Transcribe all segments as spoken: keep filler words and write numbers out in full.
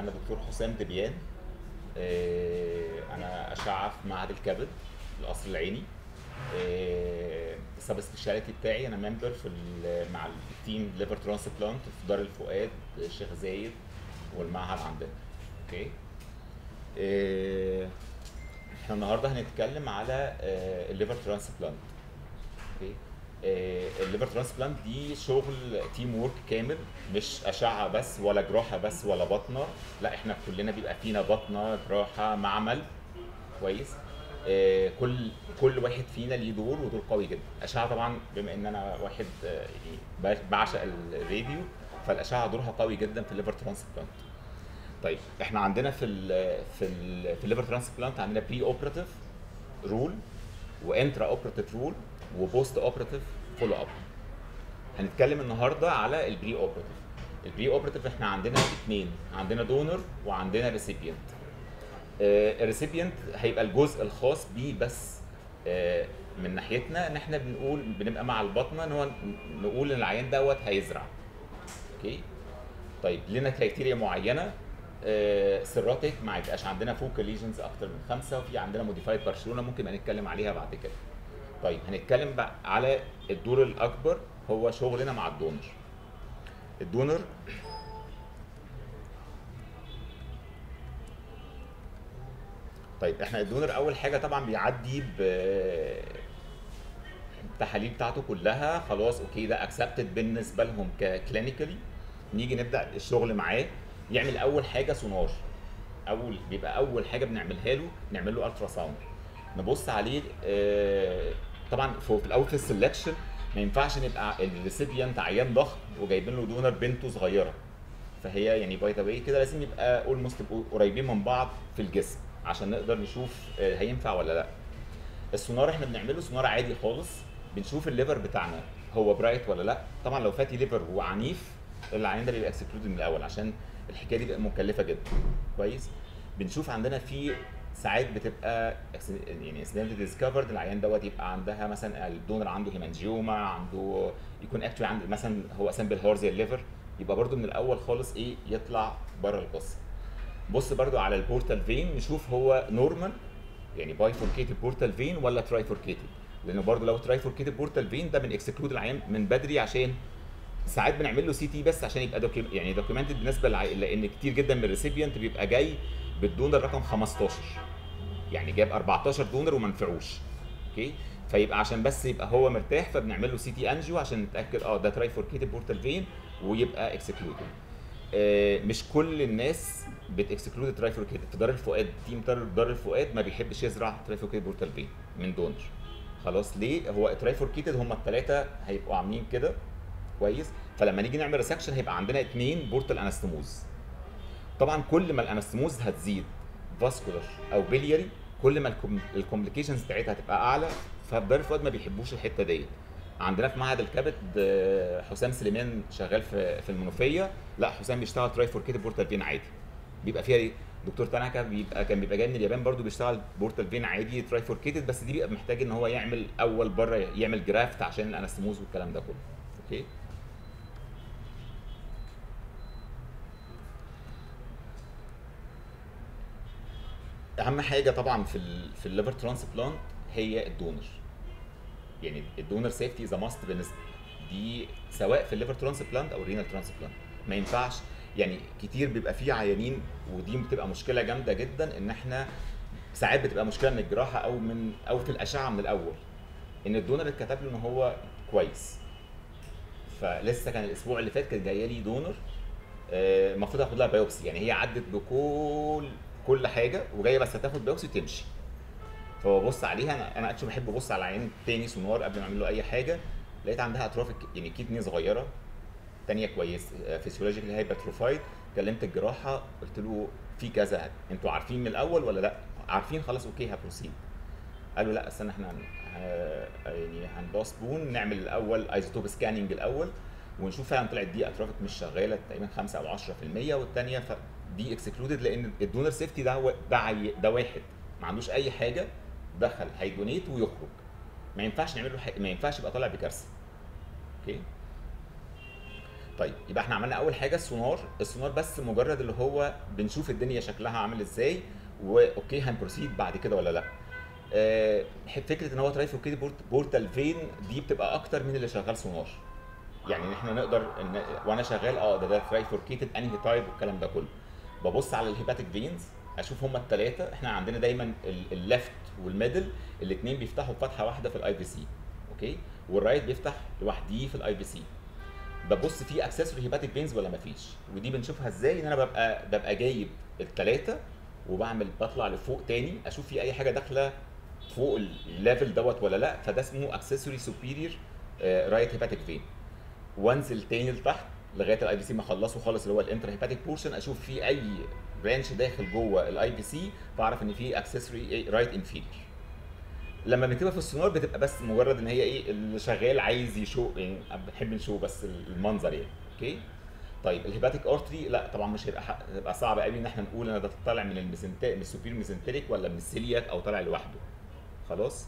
انا دكتور حسام دبيان. آه، انا اشعه في معهد الكبد القصر العيني. آه، السب سبيشاليتي بتاعي انا ممبر في ال- مع التيم ليفر ترانسبلانت في دار الفؤاد الشيخ زايد والمعهد عندنا. اوكي. آه، احنا النهارده هنتكلم على الليفر ترانسبلانت. اوكي. آه، الليفر ترانسبلانت دي شغل تيم وورك كامل، مش اشعه بس ولا جراحه بس ولا بطنه. لا، احنا كلنا بيبقى فينا بطنه جراحه معمل. كويس. آه، كل كل واحد فينا ليه دور ودور قوي جدا. اشعه طبعا بما ان انا واحد آه، يعني ب- بعشق الراديو، فالاشعه دورها قوي جدا في الليفر ترانسبلانت. طيب احنا عندنا في ال في ال في الليفر ترانسبلانت عندنا بري اوبراتيف رول، وانترا اوبراتيف رول، وبوست اوبراتيف فولو اب. هنتكلم النهارده على البري اوبراتيف. البري اوبراتيف احنا عندنا اثنين، عندنا دونر وعندنا ريسيبيانت. الريسيبيانت هيبقى الجزء الخاص بيه بس. آه، من ناحيتنا ان احنا بنقول بنبقى مع البطنه ان هو نقول ان العيان دوت هيزرع. اوكي. طيب لنا كرايتيريا معينه. سيراتيك ما يبقاش عندنا فوكال ليجنز اكتر من خمسه، وفي عندنا موديفايد برشلونه ممكن نبقى نتكلم عليها بعد كده. طيب هنتكلم بقى على الدور الاكبر، هو شغلنا مع الدونر. الدونر طيب احنا الدونر اول حاجه طبعا بيعدي ب التحاليل بتاعته كلها، خلاص اوكي ده اكسبتد بالنسبه لهم ككلينيكالي. نيجي نبدا الشغل معاه. يعمل اول حاجه سونار. اول بيبقى اول حاجه بنعملها له نعمل له الترا ساوند، نبص عليه. آه، طبعا في في الاول في السلكشن ما ينفعش نبقى الريسيبيانت عيان ضخم وجايبين له دونر بنته صغيره. فهي يعني باي ذا واي كده لازم يبقى اولموست يبقوا قريبين من بعض في الجسم عشان نقدر نشوف آه، هينفع ولا لا. السونار احنا بنعمله سونار عادي خالص، بنشوف الليفر بتاعنا هو برايت ولا لا. طبعا لو فاتي ليفر وعنيف العيان ده بيبقى اكسكلود من الاول عشان الحكايه دي بتبقى مكلفه جدا. كويس. بنشوف عندنا في ساعات بتبقى accident- يعني اكسيدنتال ديسكفرد العيان دوت يبقى عندها مثلا الدونر عنده هيمانجيوما، عنده يكون اكتوالي عنده مثلا هو اسامبل هور زي الليفر، يبقى برده من الاول خالص ايه يطلع بره القصه. بص برضو على البورتال فين نشوف هو نورمال، يعني بايفوركيتد بورتال فين ولا ترايفوركيتد. لانه برضو لو ترايفوركيتد بورتال فين ده من اكسكلود العيان من بدري، عشان ساعات بنعمل له سي تي بس عشان يبقى دوكيم يعني دوكيومنتد بالنسبه للعيان، لان كتير جدا من الريسيبيانت بيبقى جاي بالدونر رقم خمستاشر، يعني جاب اربعتاشر دونر وما نفعوش. اوكي. فيبقى عشان بس يبقى هو مرتاح فبنعمل له سي تي انجيو عشان نتاكد اه ده ترايفوركيتد بورتال فين ويبقى اكسكلودد. آه، مش كل الناس بتكسكلود ترايفوركيتد. في دار الفؤاد تيم دار دار الفؤاد ما بيحبش يزرع ترايفوركيتد بورتال فين من دونر. خلاص ليه؟ هو ترايفوركيتد هم الثلاثه هيبقوا عاملين كده. كويس. فلما نيجي نعمل ريسكشن هيبقى عندنا اثنين بورتال انستموز. طبعا كل ما الانستموز هتزيد فاسكولار او بيلياري كل ما الكومبليكيشنز بتاعتها هتبقى اعلى. ففي دار الفؤاد ما بيحبوش الحته ديت. عندنا في معهد الكبد آه، حسام سليمان شغال في في المنوفيه. لا، حسام بيشتغل ترايفوركيتد بورتال فين عادي. بيبقى فيها ايه؟ دكتور تاناكا بيبقى كان بيبقى جاي من اليابان برضو بيشتغل بورتال فين عادي ترايفوركيتد، بس دي بيبقى محتاج ان هو يعمل اول بره يعمل جرافت عشان الانستموز والكلام ده كله. اوكي. اهم حاجه طبعا في ال في الليفر ترانسبلانت هي الدونر. يعني الدونر سيفتي از ماست بالنسبه دي سواء في الليفر ترانسبلانت او الرينال ترانسبلانت. ما ينفعش يعني كتير بيبقى فيه عيانين، ودي بتبقى مشكله جامده جدا، ان احنا ساعات بتبقى مشكله من الجراحه او من او في الاشعه من الاول ان الدونر اتكتب له ان هو كويس. فلسه كان الاسبوع اللي فات كانت جايه لي دونر آه، المفروض اخد لها بايوبسي، يعني هي عدت بكل كل حاجه وجايه بس هتاخد بايوبسي وتمشي. فببص عليها، انا انا اكشن بحب ابص على العين تاني سونار قبل ما اعمل له اي حاجه. لقيت عندها اطراف الك- يعني كيدني صغيره، تانية كويس فيسيولوجيكالي هايبرتروفايد. كلمت الجراحه قلت له في كذا، انتوا عارفين من الاول ولا لا؟ عارفين، خلاص اوكي هبروسيد. قالوا لا استنى احنا هن... ه- يعني هنبوستبون نعمل الاول ايزوتوب سكاننج الاول ونشوف فعلا طلعت دي اترافيك مش شغاله تقريبا خمسة او عشرة في المية، والثانيه ف... دي اكسكلودد لان الدونر سيفتي ده هو ده عي... ده واحد ما عندوش اي حاجه، دخل هيدونيت ويخرج. ما ينفعش نعمل له ح... ما ينفعش يبقى طالع بكارثه. اوكي. طيب يبقى احنا عملنا اول حاجه السونار. السونار بس مجرد اللي هو بنشوف الدنيا شكلها عامل ازاي، واوكي هنبروسيد بعد كده ولا لا. آه، فكره ان هو ترايفوركيتد بورتال فين دي بتبقى اكتر من اللي شغال سونار. يعني ان احنا نقدر ان وانا شغال اه ده ده ترايفوركيتد انهي تايب والكلام ده كله. ببص على الهيباتيك فينز اشوف هما الثلاثه. احنا عندنا دايما الليفت والميدل الاثنين بيفتحوا فتحه واحده في الاي بي سي، اوكي، والرايت بيفتح لوحديه في الاي بي سي. ببص في اكسسوري هيباتيك فينز ولا مفيش، ودي بنشوفها ازاي؟ ان انا ببقى ببقى جايب الثلاثه وبعمل بطلع لفوق تاني اشوف في اي حاجه داخله فوق الليفل دوت ولا لا، فده اسمه اكسسوري سوبيريور رايت هيباتيك فين. وانزل تاني لتحت لغايه الاي بي سي ما اخلصه خالص اللي هو الانتر هيباتيك بورشن، اشوف في اي برانش داخل جوه الاي بي سي، فاعرف ان في اكسسوري رايت انفيريور. لما بنكتبها في السونار بتبقى بس مجرد ان هي ايه اللي شغال عايز يشوف، يعني بنحب نشوف بس المنظر يعني، اوكي. طيب الهيباتيك ارتري لا طبعا مش هيبقى حق... هيبقى صعب قوي ان احنا نقول انا ده طالع من الميزنتريك من السوبير ميزنتريك ولا من السيلياك او طالع لوحده. خلاص.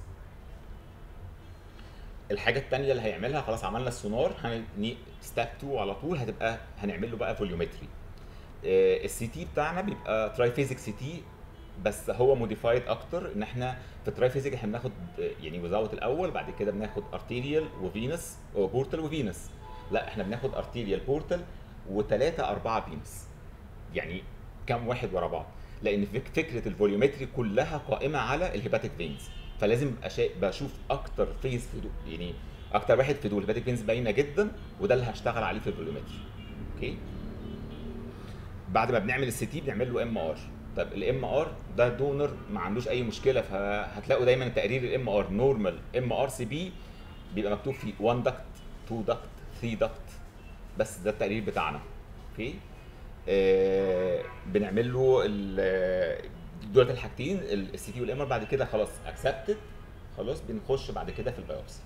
الحاجه الثانيه اللي هيعملها خلاص عملنا السونار، هن ستيب اتنين على طول هتبقى هنعمل له بقى فوليومتري. السي تي بتاعنا بيبقى ترايفيزيك سي تي، بس هو موديفايد اكتر. ان احنا في الترايفيزيك احنا بناخد يعني وزاوت الاول، بعد كده بناخد ارتيريال وفينس وبورتال وفينس. لا احنا بناخد ارتيريال بورتال وثلاثه اربعه فينس، يعني كام واحد ورا بعض. لان فك- فكره الفوليومتري كلها قائمه على الهيباتيك فينز، فلازم ابقى شا- بشوف اكتر فيز في دول، يعني اكتر واحد في دول الهيباتيك فينز باينه جدا، وده اللي هشتغل عليه في الفوليومتري. اوكي. بعد ما بنعمل السي تي بنعمل له ام ار. طب الام ار ده دونر ما عندوش اي مشكله، فهتلاقوا دايما تقرير الام ار نورمال ام ار سي بي بيبقى مكتوب فيه واحد دكت اتنين دكت تلاتة دكت، بس ده التقرير بتاعنا. اوكي. آه بنعمل له ال- دولت الحاجتين السي تي والام ار، بعد كده خلاص اكسبتد. خلاص بنخش بعد كده في البيوبسي.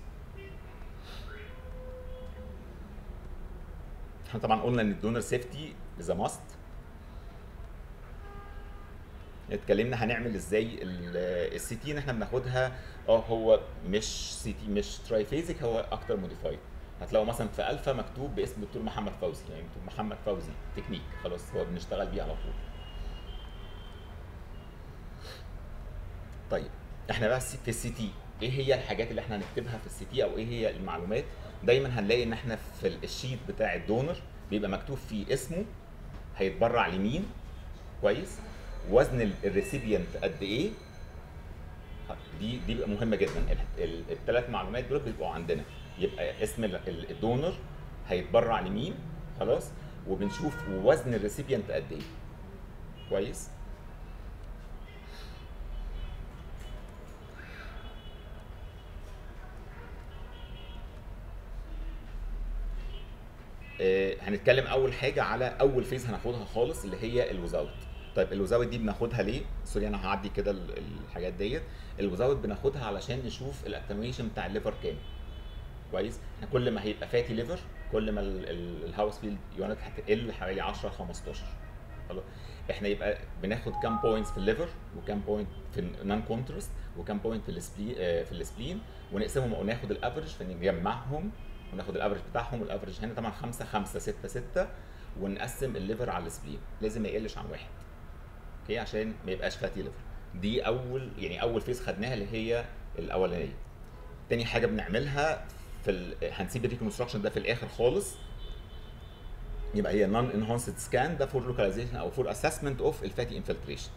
احنا طبعا قلنا ان الدونر سيفتي از ماست. اتكلمنا هنعمل ازاي السي تي، ان احنا بناخدها اه هو مش سي تي مش ترايفيزيك، هو اكتر موديفايد. هتلاقوا مثلا في الفا مكتوب باسم الدكتور محمد فوزي، يعني دكتور محمد فوزي تكنيك، خلاص هو بنشتغل بيه على طول. طيب احنا بقى في السي تي ايه هي الحاجات اللي احنا هنكتبها في السي تي او ايه هي المعلومات؟ دايما هنلاقي ان احنا في الشيت بتاع الدونر بيبقى مكتوب فيه اسمه، هيتبرع لمين، كويس، وزن الريسيبيانت قد ايه. دي دي بقى مهمه جدا. الثلاث معلومات دول بيبقوا عندنا، يبقى اسم ال- ال- الدونر، هيتبرع لمين، خلاص، وبنشوف وزن الريسيبيانت قد ايه. كويس. آه، هنتكلم اول حاجه على اول فيز هناخدها خالص اللي هي الوزاوت. طيب الوزاوت دي بناخدها ليه؟ سوري انا هعدي كده ال- الحاجات ديت. الوزاوت بناخدها علشان نشوف الاكتنويشن بتاع الليفر كام. كويس. احنا كل ما هيبقى فاتي ليفر كل ما الهاوس فيلد يونت هتقل حوالي عشرة خمستاشر. خلاص. احنا يبقى بناخد كام بوينتس في الليفر وكام بوينت في النون كونترست وكام بوينت في السبلين في السبلين، ونقسمهم وناخد الافرج فنجمعهم وناخد الافرج بتاعهم. والافرج هنا طبعا خمسة خمسة ستة ستة، ونقسم الليفر على السبلين لازم ما يقلش عن واحد. اوكي عشان ما يبقاش فاتي ليفر. دي اول يعني اول فيز خدناها اللي هي الاولانيه. تاني حاجه بنعملها في ال... هنسيب الريكونستراكشن ده في الاخر خالص. يبقى هي نون انهانسد سكان ده فور لوكاليزيشن او فور اسسمنت اوف الفاتي انفلتريشن.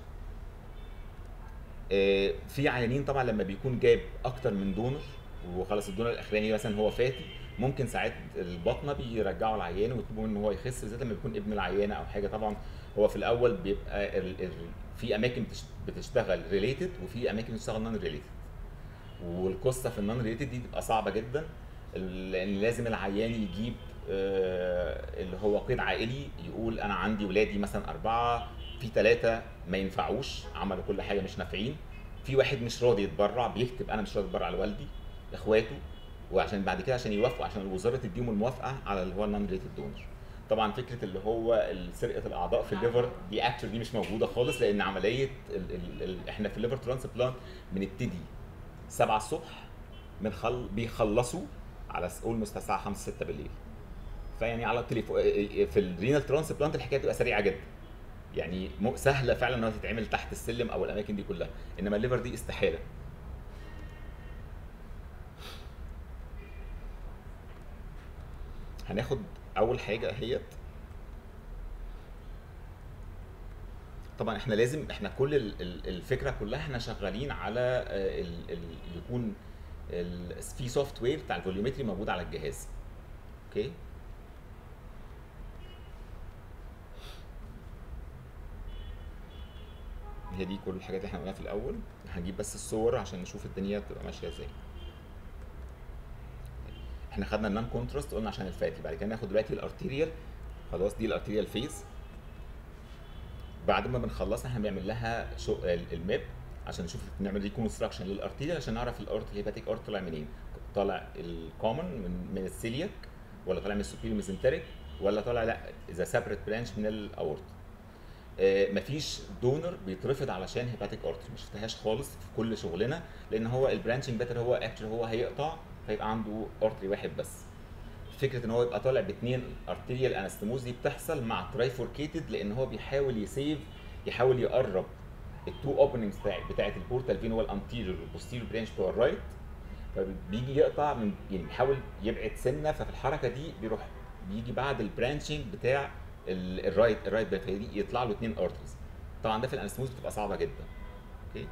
في عيانين طبعا لما بيكون جاب اكتر من دونر وخلاص الدونر الاخراني مثلا هو فاتي، ممكن ساعات البطنه بيرجعوا العيان ويطلبوا ان هو يخس، بالذات لما بيكون ابن العيانه او حاجه. طبعا هو في الاول بيبقى ال... ال... في اماكن بتشتغل ريليتد وفي اماكن بتشتغل نون ريليتد، والقصه في النون ريليتد دي بتبقى صعبه جدا، لان لازم العيان يجيب آه، اللي هو قيد عائلي، يقول انا عندي ولادي مثلا اربعه، في ثلاثه ما ينفعوش عملوا كل حاجه مش نافعين، في واحد مش راضي يتبرع بيكتب انا مش راضي اتبرع لوالدي اخواته، وعشان بعد كده عشان يوافقوا عشان الوزاره تديهم الموافقه على اللي هو النون ريليتد دونر. طبعا فكره اللي هو سرقه الاعضاء في الليفر دي اكتر دي مش موجوده خالص، لان عمليه ال ال ال احنا في الليفر ترانسبلانت بنبتدي سبعة الصبح، بنخل... بيخلصوا على اولموست الساعه خمسة ستة بالليل. فيعني على التليفون في الرينال ترانسبلانت الحكايه بتبقى سريعه جدا، يعني م- سهله فعلا انها تتعمل تحت السلم او الاماكن دي كلها، انما الليفر دي استحاله. هناخد اول حاجه اهيت. طبعا احنا لازم، احنا كل ال- ال- الفكره كلها احنا شغالين على آه، ال- ال- يكون ال- في سوفت وير بتاع الفوليومتري موجود على الجهاز. اوكي. هي دي كل الحاجات اللي احنا قلناها في الاول. هنجيب بس الصور عشان نشوف الدنيا بتبقى ماشيه ازاي. احنا خدنا النون كونتراست قلنا عشان الفاتي، بعد كده ناخد دلوقتي الارتيريال. خلاص دي الارتيريال فيز. بعد ما بنخلصها احنا بنعمل لها شو ال- الماب عشان نشوف نعمل ريكونستراكشن للارتيريال عشان نعرف الارت الهيباتيك ارت طالع منين. طالع الكومن من من السيلياك، ولا طالع من السوبيريور ميزنتريك، ولا طالع لا اذا سيبريت برانش من الاورت. آه، مفيش دونر بيترفض علشان هيباتيك ارتري، ما شفتهاش خالص في كل شغلنا، لان هو البرانشنج باتر هو اكشلي هو هيقطع فيبقى عنده ارتري واحد بس. فكره ان هو يبقى طالع باثنين ارتيريال انستموز دي بتحصل مع ترايفوركيتد، لان هو بيحاول يسيف، يحاول يقرب التو اوبننجز بتاع بتاعه البورتال فين، هو الانتيريور والبوستيريور برانش بتوع الرايت، فبيجي يقطع من، يعني بيحاول يبعد سنه، ففي الحركه دي بيروح بيجي بعد البرانشنج بتاع ال- الرايت الرايت ده فيجي يطلع له اثنين ارتريز. طبعا ده في الانستموز بتبقى صعبه جدا. اوكي.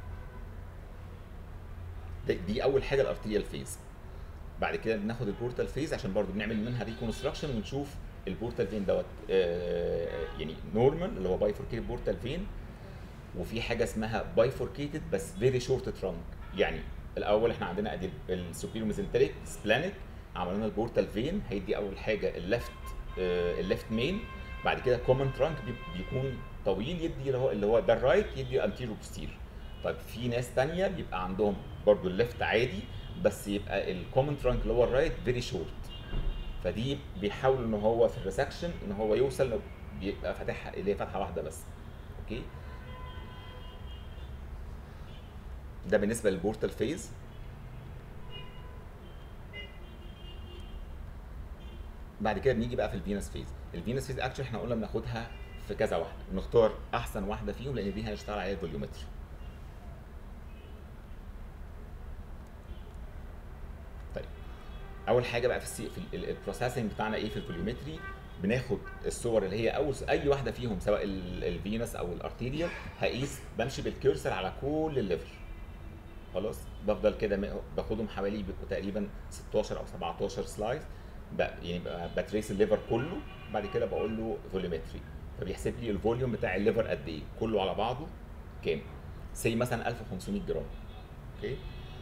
دي, دي اول حاجه الارتيريال فيز. بعد كده بناخد البورتال فيز عشان برضو بنعمل منها ريكونستراكشن ونشوف البورتال فين دوت آه، يعني نورمال اللي هو بايفوركيتد بورتال فين، وفي حاجه اسمها بايفوركيتد بس فيري شورت ترانك. يعني الاول احنا عندنا ادي السوبيريور ميزنتريك سبلانيك، عملنا البورتال فين هيدي اول حاجه الليفت الليفت مين. بعد كده كومن ترانك بيكون طويل يدي اللي هو اللي هو ده الرايت يدي انتيرو بوستيريور. طيب في ناس تانية بيبقى عندهم برضو الليفت عادي بس يبقى الكومن ترانك اللي هو الرايت فيري شورت، فدي بيحاول ان هو في الريسكشن ان هو يوصل بيبقى فاتحها اللي هي فتحه واحده بس. اوكي. ده بالنسبه للبورتال فيز. بعد كده بنيجي بقى في الفينس فيز. الفينس فيز اكشن احنا قلنا بناخدها في كذا واحده، نختار احسن واحده فيهم لان دي هنشتغل عليها الفوليومتري. طيب اول حاجه بقى في السي في البروسيسنج بتاعنا ايه في الفوليومتري، بناخد الصور اللي هي اول اي واحده فيهم سواء الفينس او الارتيريال، هقيس بمشي بالكيرسر على كل الليفر. خلاص بفضل كده م- باخدهم حوالي بيبقوا تقريبا ستاشر او سبعتاشر سلايس، يعني بقى بتريس الليفر كله. بعد كده بقول له فوليومتري، فبيحسب لي الفوليوم بتاع الليفر قد ايه كله على بعضه كام، سي مثلا ألف وخمسمية جرام. اوكي.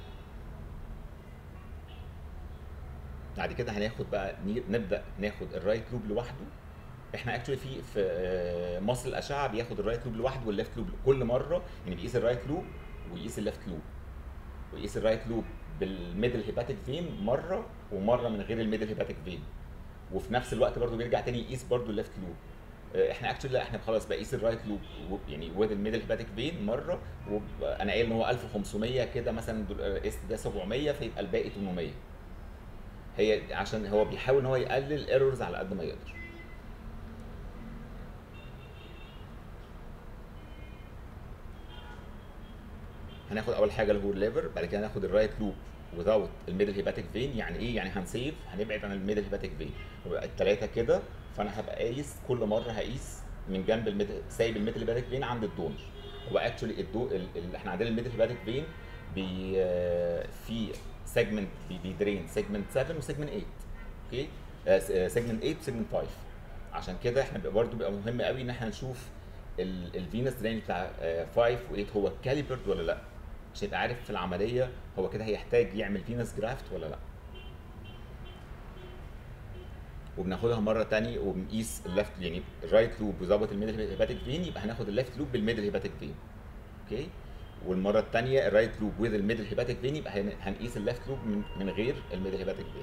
بعد كده هناخد بقى ني- نبدا ناخد الرايت لوب لوحده. احنا اكشولي في في آه، مصر الاشعه بياخد الرايت لوب لوحده والليفت لوب كل مره، يعني بيقيس الرايت لوب ويقيس الليفت لوب، ويقيس الرايت لوب بالميدل هيباتيك فين مره، ومره من غير الميدل هيباتيك فين، وفي نفس الوقت برضو بيرجع تاني يقيس برضو الليفت لوب. آه، احنا اكشولي لا احنا خلاص بقيس الرايت لوب يعني وذ الميدل هيباتيك فين مره، وانا قايل ان هو ألف وخمسمية كده مثلا، دول- آه، قست ده سبعمية فيبقى الباقي تمنمية. هي عشان هو بيحاول ان هو يقلل ايرورز على قد ما يقدر. هناخد اول حاجه اللي هو الليفر، بعد كده هناخد الرايت لوب without الميدل هيباتيك فين. يعني ايه؟ يعني هنسيف هنبعد عن الميدل هيباتيك فين، ويبقى الثلاثه كده. فانا هبقى قايس كل مره هقيس من جنب الميدل، سايب الميدل هيباتيك فين عند الدونر. هو اكشولي الدو ال... ال... احنا عندنا الميدل هيباتيك فين بي آه، في سيجمنت بي بيدرين سيجمنت سبعة وسيجمنت تمنية. اوكي. سيجمنت تمنية وسيجمنت خمسة. عشان كده احنا بيبقى برضه بيبقى مهم قوي ان احنا نشوف الفينس درين بتاع آه، خمسة و8 هو كاليبرد ولا لا، عشان يبقى عارف في العمليه هو كده هيحتاج يعمل فينس جرافت ولا لا. وبناخدها مره تاني وبنقيس الليفت، يعني الرايت لوب وظابط الميدل هيباتيك فين، يبقى هناخد الليفت لوب بالميدل هيباتيك فين. اوكي. والمره الثانيه الرايت لوب وذ الميدل هيباتيك فين، يبقى هن- هنقيس الليفت لوب من, من غير الميدل هيباتيك فين.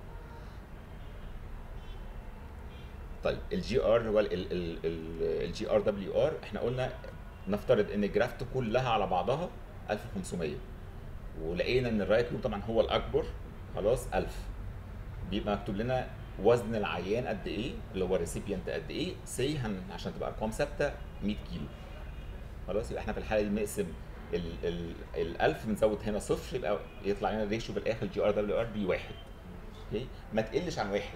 طيب الجي ار هو الجي ار دبليو ار، احنا قلنا نفترض ان الجرافت كلها على بعضها ألف وخمسمية، ولقينا ان الرايت لوب طبعا هو الاكبر، خلاص ألف، بيبقى مكتوب لنا وزن العيان قد ايه اللي هو الريسيبيانت قد ايه، سي هن عشان تبقى ارقام ثابته مية كيلو. خلاص يبقى احنا في الحاله دي بنقسم ال ال ال ألف بنزود هنا صفر، يبقى يطلع لنا الريشيو بالاخر جي ار دبليو ار بي واحد. اوكي ما تقلش عن واحد.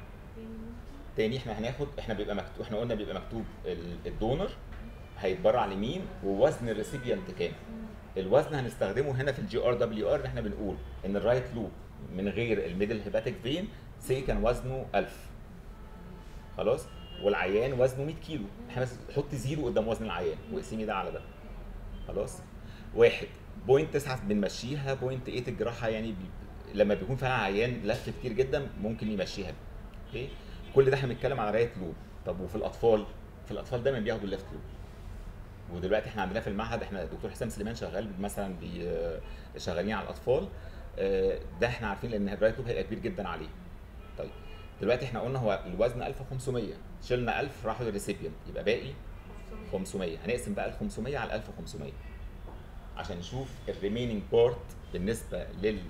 تاني احنا هناخد، احنا بيبقى مكتوب، احنا قلنا بيبقى مكتوب ال- الدونر هيتبرع على اليمين ووزن الريسيبيانت كام. الوزن هنستخدمه هنا في الجي ار دبليو ار، احنا بنقول ان الرايت لوب من غير الميدل هيباتيك فين سي كان وزنه ألف. خلاص والعيان وزنه مية كيلو، احنا بس حط زيرو قدام وزن العيان واقسمي ده على ده. خلاص واحد بوينت تسعة بنمشيها، بوينت تمانية الجراحه يعني بي... لما بيكون فعلا عيان لف كتير جدا ممكن يمشيها. اوكي كل ده احنا بنتكلم على رايت لوب. طب وفي الاطفال؟ في الاطفال دايما بياخدوا الليفت لوب. ودلوقتي احنا عندنا في المعهد، احنا الدكتور حسام سليمان شغال مثلا بي شغالين على الاطفال، آه، ده احنا عارفين لان الرايت لوب هيبقى كبير جدا عليه. طيب دلوقتي احنا قلنا هو الوزن ألف وخمسمية، شلنا ألف راحوا للريسيبيانت يبقى باقي خمسمية. هنقسم بقى ال خمسمية على ألف وخمسمية عشان نشوف الريميننج بارت بالنسبه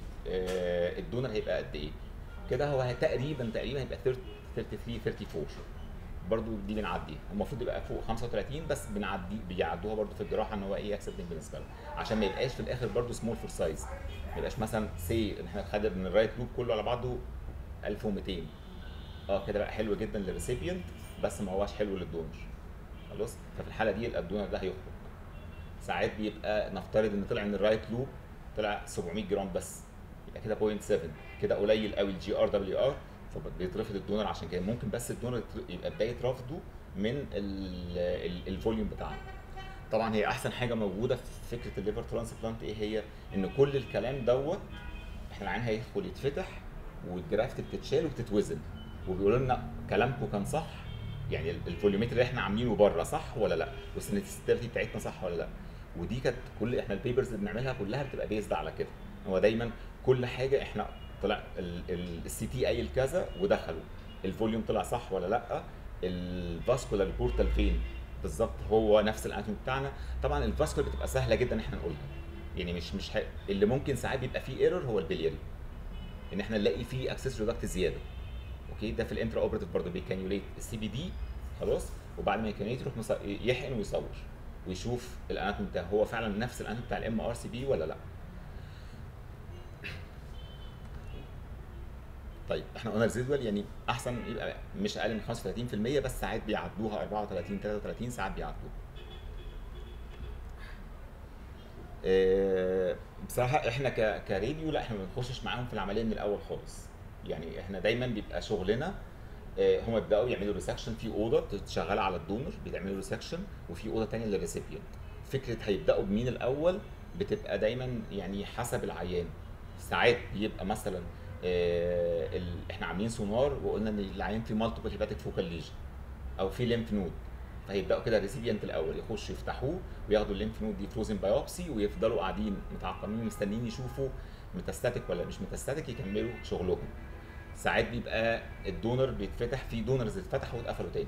للدونر هيبقى قد ايه. كده هو تقريبا تقريبا هيبقى تلاتة وتلاتين أربعة وتلاتين. برضو دي بنعديها، المفروض يبقى فوق خمسة وتلاتين بس بنعدي بيعدوها برضو في الجراحه ان هو ايه اكسبتنج بالنسبه لهم، عشان ما يبقاش في الاخر برضو سمول فور سايز. ما يبقاش مثلا سي ان احنا خدنا من الرايت لوب كله على بعضه ألف ومتين، اه كده بقى حلو جدا للريسيبيانت بس ما هواش حلو للدونر. خلاص ففي الحاله دي الدونر ده هيخرج. ساعات بيبقى نفترض ان طلع من الرايت لوب طلع سبعمية جرام بس، يبقى كده صفر فاصلة سبعة، كده قليل قوي الجي ار دبليو ار، فبيترفض الدونر. عشان كده ممكن بس الدونر يبقى بدايه رفضه من الفوليوم بتاعنا. طبعا هي احسن حاجه موجوده في فكره الليفر ترانسبلانت ايه هي؟ ان كل الكلام دوت احنا العين هيدخل يتفتح والجرافت بتتشال وبتتوزن، وبيقولوا لنا كلامكم كان صح، يعني الفوليومتر اللي احنا عاملينه بره صح ولا لا، والسنسيتيفيتي بتاعتنا صح ولا لا. ودي كانت كل احنا البيبرز اللي بنعملها كلها بتبقى بيزد على كده. هو دايما كل حاجه احنا طلع السي تي قايل كذا ودخلوا الفوليوم طلع صح ولا لا، الفاسكولار بورتال فين بالظبط هو نفس الاناتومي بتاعنا. طبعا الفاسكولار بتبقى سهله جدا ان احنا نقولها، يعني مش مش ح... اللي ممكن ساعات بيبقى فيه ايرور هو البلياري، ان احنا نلاقي فيه اكسس ريدكت زياده. اوكي ده في الانترا اوبرتيف برضه بيكانيوليت السي بي دي. خلاص وبعد ما يكانيوليت يروح مص... يحقن ويصور ويشوف الاناتومي بتاعه هو فعلا نفس الاناتومي بتاع الام ار سي بي ولا لا. طيب احنا قلنا الريزيدوال يعني احسن يبقى مش اقل من خمسة وتلاتين بالمية، بس ساعات بيعدوها أربعة وتلاتين تلاتة وتلاتين ساعات بيعدوها. آه، بصراحه احنا ك- كراديو لا احنا ما بنخشش معاهم في العمليه من الاول خالص. يعني احنا دايما بيبقى شغلنا آه، هم يبداوا يعملوا ريسكشن في اوضه شغاله على الدونر بيعملوا ريسكشن، وفي اوضه ثانيه للريسيبيانت. فكره هيبداوا بمين الاول بتبقى دايما يعني حسب العيان. ساعات بيبقى مثلا آه، ال- احنا عاملين سونار وقلنا ان العيان فيه مالتيبل هيباتيك فوكال ليجن او في ليمف نود، فهيبداوا كده الريسيبيانت الاول يخشوا يفتحوه وياخدوا الليمف نود دي فروزن بايوبسي، ويفضلوا قاعدين متعقمين مستنيين يشوفوا ميتاستاتيك ولا مش ميتاستاتيك يكملوا شغلهم. ساعات بيبقى الدونر بيتفتح، في دونرز اتفتحوا واتقفلوا تاني،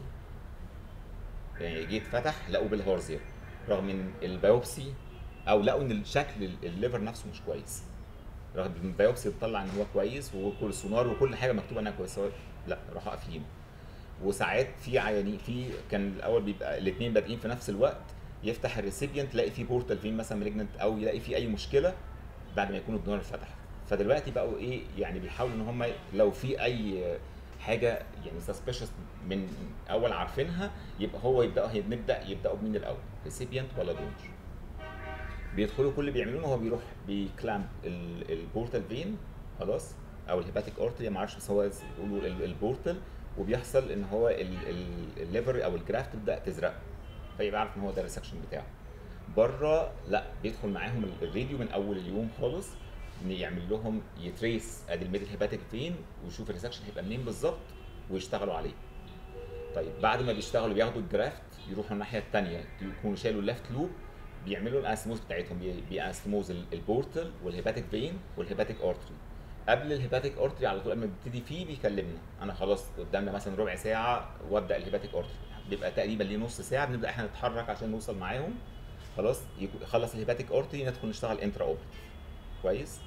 يعني جه اتفتح لقوا بالهارزيا رغم ان البيوبسي او لقوا ان الشكل ال- الليفر نفسه مش كويس، رغم ان البيوبسي بتطلع ان هو كويس وكل سونار وكل حاجه مكتوبه انها كويسه، لا راحوا قافلينه. وساعات في عيانين في كان الاول بيبقى الاثنين بادئين في نفس الوقت، يفتح الريسيبيانت يلاقي فيه بورتال فين مثلا مالجنت او يلاقي فيه اي مشكله بعد ما يكون الدونر فتح. فدلوقتي بقوا ايه يعني بيحاولوا ان هم لو في اي حاجه يعني سسبشس من اول عارفينها يبقى هو يبداوا نبدا يبداوا بمين الاول، ريسيبيانت ولا دونر. بيدخلوا كل اللي بيعملوه هو بيروح بيكلامب البورتال فين خلاص او الهيباتيك اورتري ما اعرفش بس هو يقولوا ال- البورتال، وبيحصل ان هو ال- ال- الليفر او الجرافت تبدا تزرق، فيبقى عارف ان هو ده الريسكشن بتاعه. بره لا بيدخل معاهم ال- الراديو من اول اليوم خالص، إن يعمل لهم يتريس ادي الميدل هيباتيك فين ويشوف الريسكشن هيبقى منين بالظبط ويشتغلوا عليه. طيب بعد ما بيشتغلوا بياخدوا الجرافت يروحوا الناحيه الثانيه يكونوا شالوا الليفت لوب، بيعملوا الانستموز بتاعتهم بي- بيانستموز ال- البورتال والهيباتيك فين والهيباتيك اورتري. قبل الهيباتيك اورتري على طول لما بيبتدي فيه بيكلمنا انا خلاص قدامنا مثلا ربع ساعه وابدا الهيباتيك اورتري، بيبقى تقريبا ليه نص ساعه بنبدا احنا نتحرك عشان نوصل معاهم. خلاص يكو- يخلص الهيباتيك اورتري ندخل نشتغل انترا اوبريتيف كويس.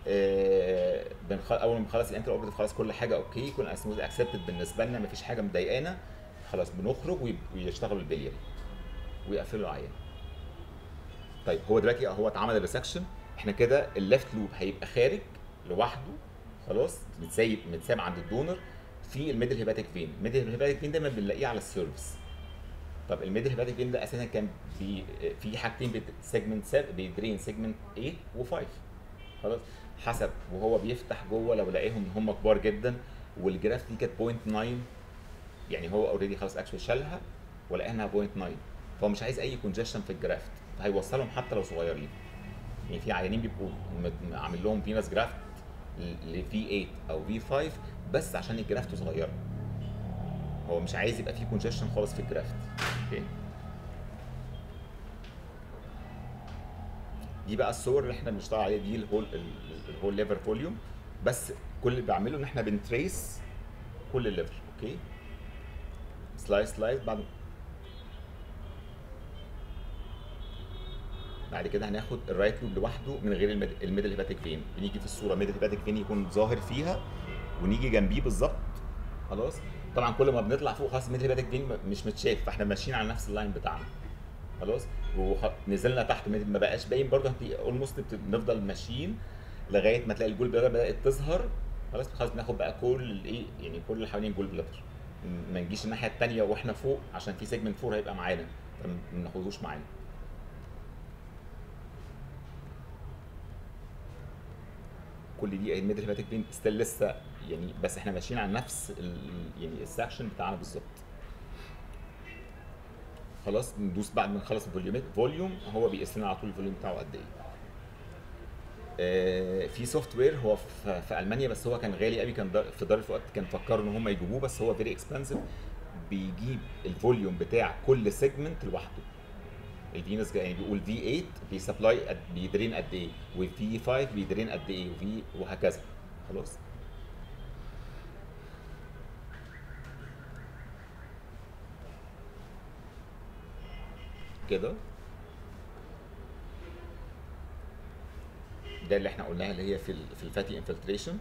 آه بنخ... اول ما بنخلص الانتر اوبريتيف خلاص كل حاجه اوكي، كل سموث اكسبتد بالنسبه لنا، مفيش حاجه مضايقانا، خلاص بنخرج وي- ويشتغلوا البلياري ويقفلوا العيان. طيب هو دلوقتي هو اتعمل الريسكشن، احنا كده الليفت لوب هيبقى خارج لوحده خلاص، متسايب متساب عند الدونر في الميدل هيباتيك فين. الميدل هيباتيك فين دايما بنلاقيه على السيرفس. طب الميدل هيباتيك فين ده اساسا كان بي في حاجتين، سيجمنت بيدرين سيجمنت ثمانية و5 خلاص، حسب وهو بيفتح جوه لو لقاهم ان هم كبار جدا والجراف دي كانت صفر فاصلة تسعة، يعني هو اوريدي خلاص اكشوال شالها ولقاها انها صفر فاصلة تسعة، فهو مش عايز اي كونجشن في الجرافت، فهيوصلهم حتى لو صغيرين. يعني في عيانين بيبقوا مد- عامل لهم فينس جرافت ل في ثمانية او في خمسة بس عشان الجرافت صغيره، هو مش عايز يبقى فيه كونجشن خالص في الجرافت. اوكي، دي بقى الصور اللي احنا بنشتغل عليها، دي الهول الهول ليفر فوليوم، بس كل اللي بعمله ان احنا بنتريس كل الليفر. اوكي، سلايس سلايس. بعد بعد كده هناخد الرايت لوب لوحده من غير الميد- الميدل هيباتيك فين، بنيجي في الصوره ميدل هيباتيك فين يكون ظاهر فيها ونيجي جنبيه بالظبط خلاص. طبعا كل ما بنطلع فوق خلاص الميدل هيباتيك فين مش متشاف، فاحنا ماشيين على نفس اللاين بتاعنا خلاص. ونزلنا تحت ما بقاش باين برضه، اولموست بنفضل ماشيين لغايه ما تلاقي الجول بلادر بدات تظهر خلاص. خلاص بناخد بقى كل الايه يعني كل اللي حوالين الجول بلادر، ما نجيش الناحيه الثانيه واحنا فوق عشان في سيجمنت فور هيبقى معانا، فما ناخدوش معانا. كل دي الميدل هيباتيك فين ستيل لسه يعني، بس احنا ماشيين على نفس ال يعني السكشن بتاعنا بالظبط. خلاص ندوس بعد ما نخلص الفوليوم فوليوم هو بيقيس لنا على طول الفوليوم بتاعه قد ايه. آه، في سوفت وير هو في, في المانيا بس هو كان غالي قوي، كان دار في دار الفؤاد كان فكروا ان هم يجيبوه بس هو فيري اكسبنسيف، بيجيب الفوليوم بتاع كل سيجمنت لوحده. الفينس يعني بيقول في ثمانية بيسبلاي بيدرين قد ايه، وفي خمسة بيدرين قد ايه، وفي وهكذا خلاص. كده ده اللي احنا قلناها اللي هي في ال في الفاتي انفلتريشن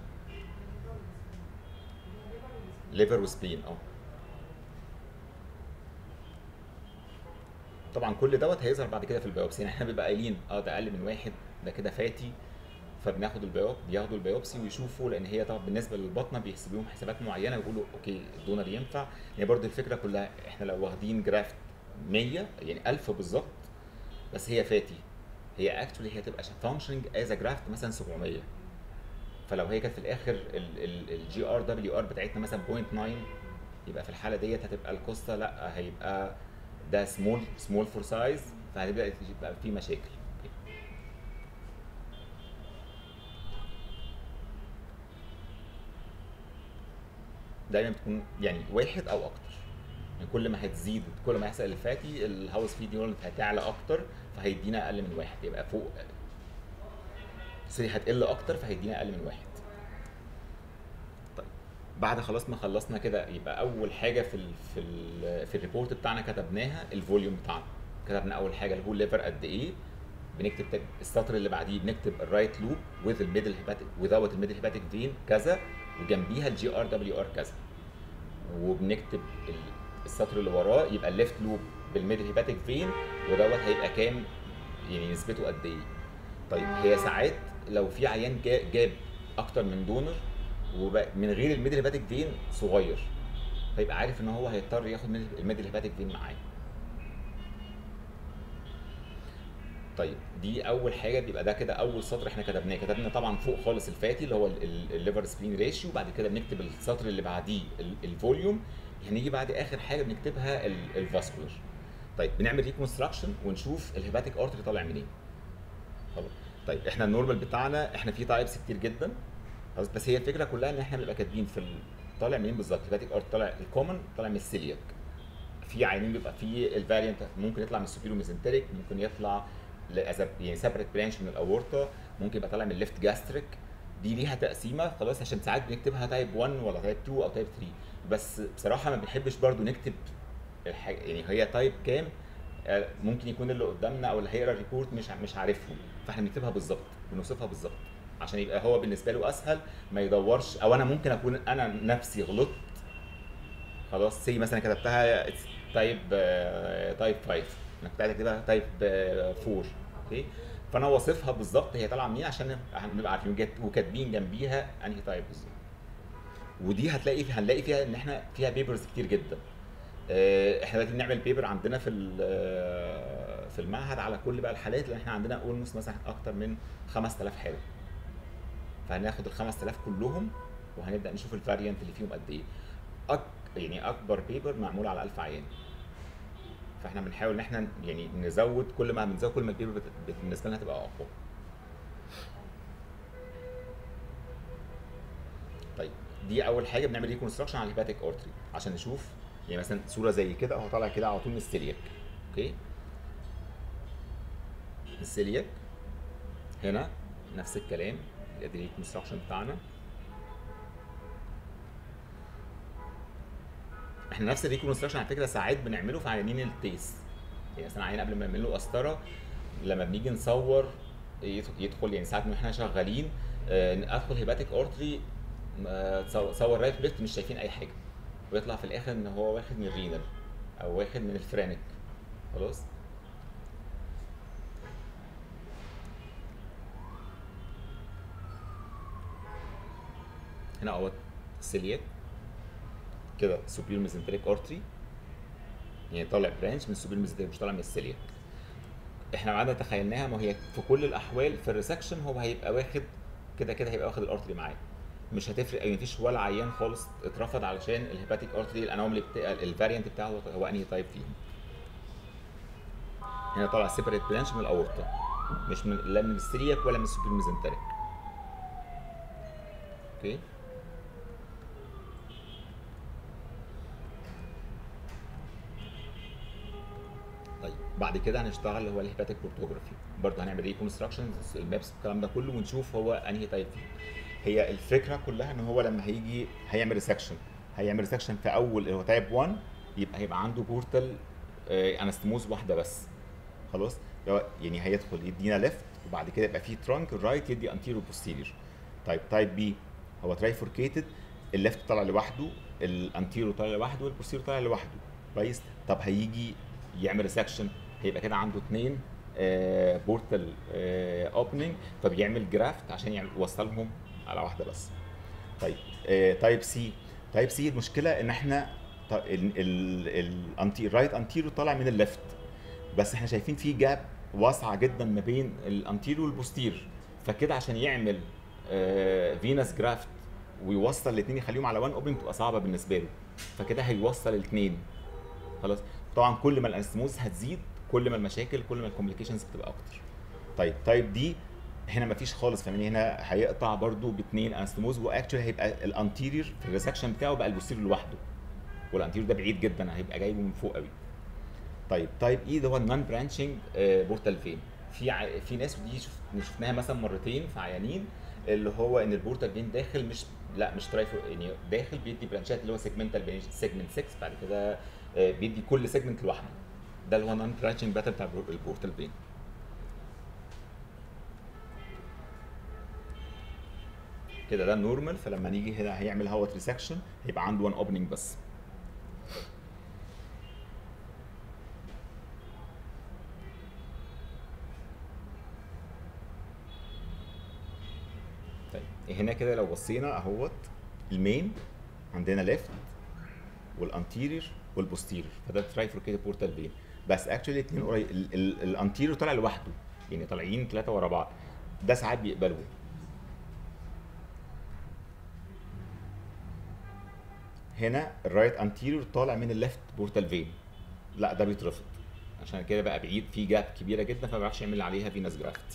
ليفر وسبلين. اه طبعا كل دوت هيظهر بعد كده في البيوبسي، يعني احنا بنبقى قايلين اه ده اقل من واحد ده كده فاتي، فبناخد البيوب بياخدوا البيوبسي ويشوفوا، لان هي طبعا بالنسبه للبطنه بيحسبوا لهم حسابات معينه ويقولوا اوكي الدونر ينفع. يعني برضو الفكره كلها احنا لو واخدين جرافت مية يعني ألف بالظبط بس هي فاتي، هي اكشولي هي تبقى فانكشنج از جرافت مثلا سبعمية، فلو هي كانت في الاخر الجي ار دبليو ار بتاعتنا مثلا صفر فاصلة تسعة، يبقى في الحاله ديت هتبقى القصه لا هيبقى ده سمول سمول فور سايز، فهتبدا يبقى في مشاكل. دايما بتكون يعني واحد او اكتر، يعني كل ما هتزيد كل ما يحصل الفاتي الهاوس في نيورون هتعلى اكتر فهيدينا اقل من واحد، يبقى فوق سوري هتقل اكتر فهيدينا اقل من واحد. طيب بعد خلاص ما خلصنا كده يبقى اول حاجه في ال في ال في الريبورت بتاعنا كتبناها الفوليوم بتاعنا. كتبنا اول حاجه اللي هو الليفر قد ايه، بنكتب تك- السطر اللي بعديه بنكتب الرايت لوب وذ الميدل هيباتيك وذاوت الميدل هيباتيك فين كذا، وجنبيها الجي ار دبليو ار كذا، وبنكتب ال- السطر اللي وراه يبقى الليفت لوب بالميدل هيباتيك فين ودوت هيبقى كام، يعني نسبته قد ايه. طيب هي ساعات لو في عيان جا- جاب اكتر من دونر ومن غير الميدل هيباتيك فين صغير، فيبقى عارف ان هو هيضطر ياخد من الميدل هيباتيك فين معاه. طيب دي اول حاجه، بيبقى ده كده اول سطر احنا كتبناه. كتبنا طبعا فوق خالص الفاتي اللي هو الليفر سبلين ريشيو، وبعد كده بنكتب السطر اللي بعديه ال- الفوليوم، هنيجي بعد اخر حاجه بنكتبها الفاسكولار. طيب بنعمل ريكونستراكشن ونشوف الهيباتيك ارتري طالع منين. خلاص. طيب احنا النورمال بتاعنا احنا في تايبس كتير جدا خلاص، بس هي الفكره كلها ان احنا بنبقى كاتبين في ال- طالع منين بالظبط. الهيباتيك ارتري طالع الكومن طالع من السيلياك، في عينين بيبقى في الفاريانت ممكن يطلع من السوبيرو ميزنتريك، ممكن يطلع ل- as a- يعني سيبريت برانش من الاورطه، ممكن يبقى طالع من الليفت جاستريك. دي ليها تقسيمه خلاص عشان ساعات بنكتبها تايب واحد ولا تايب اتنين او تايب تلاتة، بس بصراحه ما بنحبش برضو نكتب الحاجة يعني هي تايب كام. آه، ممكن يكون اللي قدامنا او اللي هيقرا الريبورت مش ع- مش عارفهم، فاحنا بنكتبها بالظبط بنوصفها بالظبط عشان يبقى هو بالنسبه له اسهل، ما يدورش. او انا ممكن اكون انا نفسي غلطت، خلاص سي مثلا كتبتها تايب تايب خمسة، انا كنت عايز اكتبها تايب أربعة، اوكي، فانا واصفها بالظبط هي طالعه منين عشان نبقى عارفين وجت- وكاتبين جنبيها انهي تايب بالظبط. ودي هتلاقي هنلاقي فيها ان احنا فيها بيبرز كتير جدا. آه، احنا دلوقتي بنعمل بيبر عندنا في ال- آه، في المعهد على كل بقى الحالات، لان احنا عندنا اولموست مثلا اكتر من خمس تلاف حاله، فهناخد ال خمس تلاف كلهم وهنبدا نشوف الفاريانت اللي فيهم قد ايه. أك... يعني اكبر بيبر معمول على ألف عيان، فاحنا بنحاول ان احنا يعني نزود، كل ما بنزود كل ما البيبر بت... بت- بالنسبه لنا هتبقى اقوى. طيب دي اول حاجه بنعمل ريكونستراكشن على الهيباتيك اورتري عشان نشوف، يعني مثلا صوره زي كده اهو طالع كده على طول من السيلياك، اوكي. السيلياك هنا نفس الكلام، ادي الريكونستراكشن بتاعنا. احنا نفس الريكونستراكشن على فكره ساعات بنعمله في عيانين التيس، يعني مثلا عيان قبل ما نعمل له قسطره، لما بنيجي نصور يدخل يدخل- يعني ساعات واحنا شغالين آه، ادخل هيباتيك اورتري، صور رايت ليفت مش شايفين اي حاجه، ويطلع في الاخر ان هو واخد من الرينال او واخد من الفرانك، خلاص. هنا اهوت السيلياك كده سوبير ميزنتريك اورتري، يعني طالع برانش من السوبير ميزنتريك مش طالع من السيلياك. احنا قعدنا تخيلناها، ما هي في كل الاحوال في الريسكشن هو هيبقى واخد كده كده، هيبقى واخد الارتري معاه، مش هتفرق. يعني مفيش ولا عيان خالص اترفض علشان الهيباتيك ارتري الانوملي بتاع الفاريانت بتاعه هو انهي تايب فيهم. هنا طالع سيبريت برانش من الاورطه، مش من لا من السيلياك ولا من السوبر ميزنتريك، اوكي. طيب بعد كده هنشتغل اللي هو الهيباتيك بورتوجرافي، برضه هنعمل ريكونستراكشنز المابس الكلام ده كله ونشوف هو انهي تايب فيه. هي الفكره كلها ان هو لما هيجي هيعمل ريسكشن، هيعمل ريسكشن في اول اللي هو تايب واحد، يبقى هيبقى عنده بورتال انستموز واحده بس، خلاص. لو- يعني هيدخل يدينا ليفت، وبعد كده يبقى فيه ترانك الرايت يدي انتيرو بوستيريور. طيب تايب بي هو ترايفوركيتد، الليفت طالع لوحده، الانتيرو طالع لوحده، والبوستيريور طالع لوحده، كويس. طب هيجي يعمل ريسكشن، هيبقى كده عنده اثنين بورتال اوبننج، فبيعمل جرافت عشان يعمل يوصلهم على واحده بس. طيب تايب سي، تايب سي المشكله ان احنا الرايت انتيرو طالع من الليفت، بس احنا شايفين في جاب واسعه جدا ما بين الانتيرو والبوستير، فكده عشان يعمل فينس جرافت ويوصل الاثنين يخليهم على وان اوبن تبقى صعبه بالنسبه له، فكده هيوصل الاثنين، خلاص. طبعا كل ما الانستموز هتزيد كل ما المشاكل، كل ما الكومبليكيشنز بتبقى اكتر. طيب تايب دي هنا مفيش خالص، فاهمني، هنا هيقطع برضو باثنين انستموز، واكشولي هيبقى الانتيريور في الريسكشن بتاعه بقى البوستيريور لوحده، والانتيريور ده بعيد جدا هيبقى جايبه من فوق قوي. طيب تايب اي ده هو النون برانشنج بورتال فين. في ع... في ناس، ودي شف... شفناها مثلا مرتين في عيانين، اللي هو ان البورتال فين داخل مش لا مش ترايفو، يعني داخل بيدي برانشات اللي هو سيجمنتال سيجمنت ستة، بعد كده آه، بيدي كل سيجمنت لوحده، ده اللي هو نون برانشنج باترن بتاع البورتال فين. كده ده النورمال، فلما نيجي هنا هيعمل هوت ريسكشن هيبقى عنده وان اوبننج بس. طيب هنا كده لو بصينا اهوت المين عندنا ليفت والانتيريور والبوستيريور، فده ترايفوركيتد بورتال فين، بس اكشولي الاثنين قريب، الانتيريور طالع لوحده، يعني طالعين ثلاثه ورا بعض، ده ساعات بيقبلوا. هنا الرايت انتيريور طالع من الليفت بورتال فين، لا ده بيترفض، عشان كده بقى بعيد، في جاب كبيره جدا فما بيعرفش يعمل عليها فينس جرافت.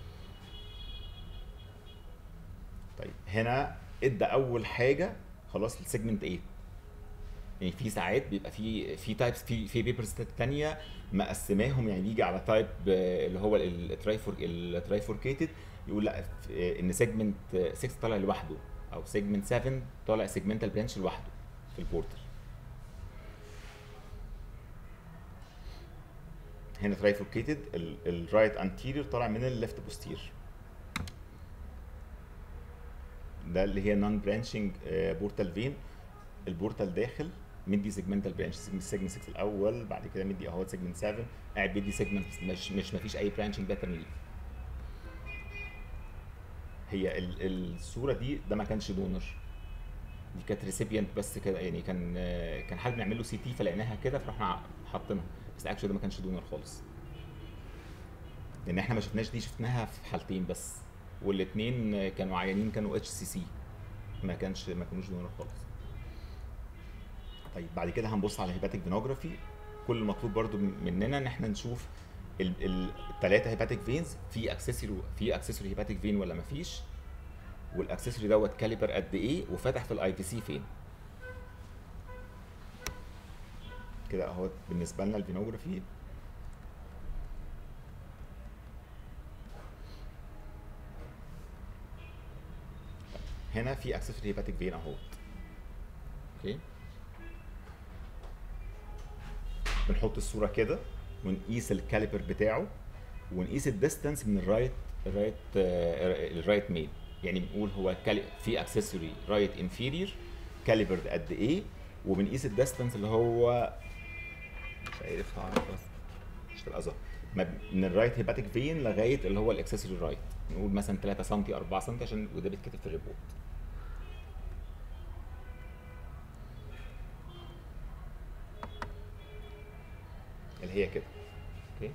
طيب هنا ادى اول حاجه خلاص السيجمنت ايه، يعني في ساعات بيبقى في في تايبس، في في بيبرز ثانيه مقسماهم، يعني بيجي على تايب اللي هو الترايفور الترايفوركيتد يقول لا ان سيجمنت ستة طالع لوحده، او سيجمنت سبعة طالع سيجمنتال برانش لوحده في البورتال. هنا ترايفوركيتد الرايت انتيريور طالع من الليفت بوستير. ده اللي هي نون برانشنج بورتال فين. البورتال داخل مدي سيجمنتال برانش، سيجمنت ستة الاول، بعد كده مدي اهو سيجمنت سبعة، قاعد بيدي سيجمنت مش مش مفيش اي برانشنج باترن ليه. هي ال- الصوره دي ده ما كانش دونر، دي كانت ريسيبيانت بس كده، يعني كان كان حد بنعمل له سي تي فلقيناها كده فرحنا حاطينها، بس اكشلي ده ما كانش دونر خالص، لان احنا ما شفناش دي، شفناها في حالتين بس، والاثنين كانوا عيانين كانوا اتش سي سي، ما كانش ما كانوش دونر خالص. طيب بعد كده هنبص على هيباتيك فينوجرافي. كل المطلوب برضو مننا ان احنا نشوف الثلاثه هيباتيك فينز، في اكسسوري في اكسسوري هيباتيك فين ولا ما فيش، والاكسسوري دوت كاليبر قد ايه، وفتح في الاي في سي فين. كده اهو بالنسبه لنا الفينوجرافي. هنا في اكسسوري هيباتيك فين اهو. اوكي، بنحط الصوره كده ونقيس الكاليبر بتاعه، ونقيس الديستانس من الرايت الرايت الرايت مين، يعني بنقول هو في اكسسوري رايت انفيرير كاليبر قد ايه، وبنقيس الديستانس اللي هو مش عارف اعرف بس مش تبقى ظاهر من الرايت هيباتيك فين لغايه اللي هو الاكسسوري رايت، نقول مثلا ثلاثة سم أربعة سم عشان وده بيتكتب في الريبورت. اللي هي كده. اوكي،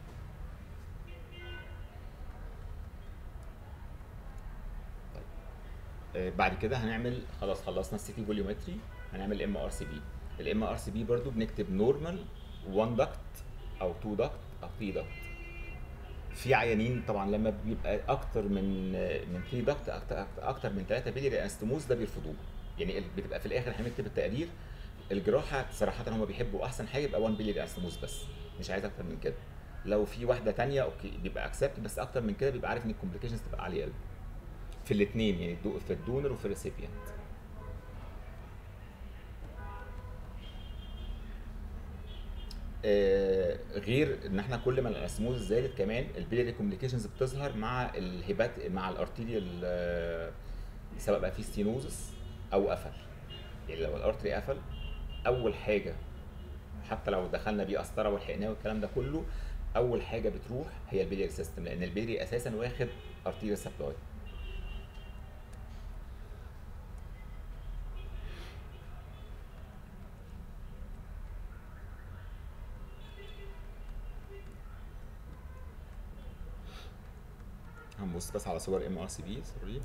طيب آه بعد كده هنعمل خلاص خلصنا السي تي فوليومتري، هنعمل ام ار سي بي. الام ار سي بي برضو بنكتب نورمال واحد دكت او اتنين دكت او تلاتة دكت. في عيانين طبعا لما بيبقى اكتر من من تلاتة دكت اكتر, أكتر من ثلاثة بيلي انستموز ده بيرفضوه، يعني بتبقى في الاخر هنكتب التقرير الجراحه صراحه هم بيحبوا احسن حاجه يبقى واحد بيلي انستموز بس، مش عايز اكتر من كده. لو في واحده تانية اوكي بيبقى اكسبت، بس اكتر من كده بيبقى عارف ان الكومبليكيشنز تبقى عاليه قوي في الاثنين، يعني في الدونر وفي الريسيبيانت. آه غير ان احنا كل ما الانستموز زادت كمان البيلي كومبليكيشنز بتظهر مع الهبات مع الارتيريال، آه سواء بقى في ستينوزس او قفل. يعني لو الارتري قفل اول حاجه، حتى لو دخلنا بيه قسطره ولحقناه والكلام ده كله، اول حاجه بتروح هي البيلياري سيستم، لان البيلياري اساسا واخد ارتيريال سبلاي. هنبص بس على صور ام ار سي بي. سوري،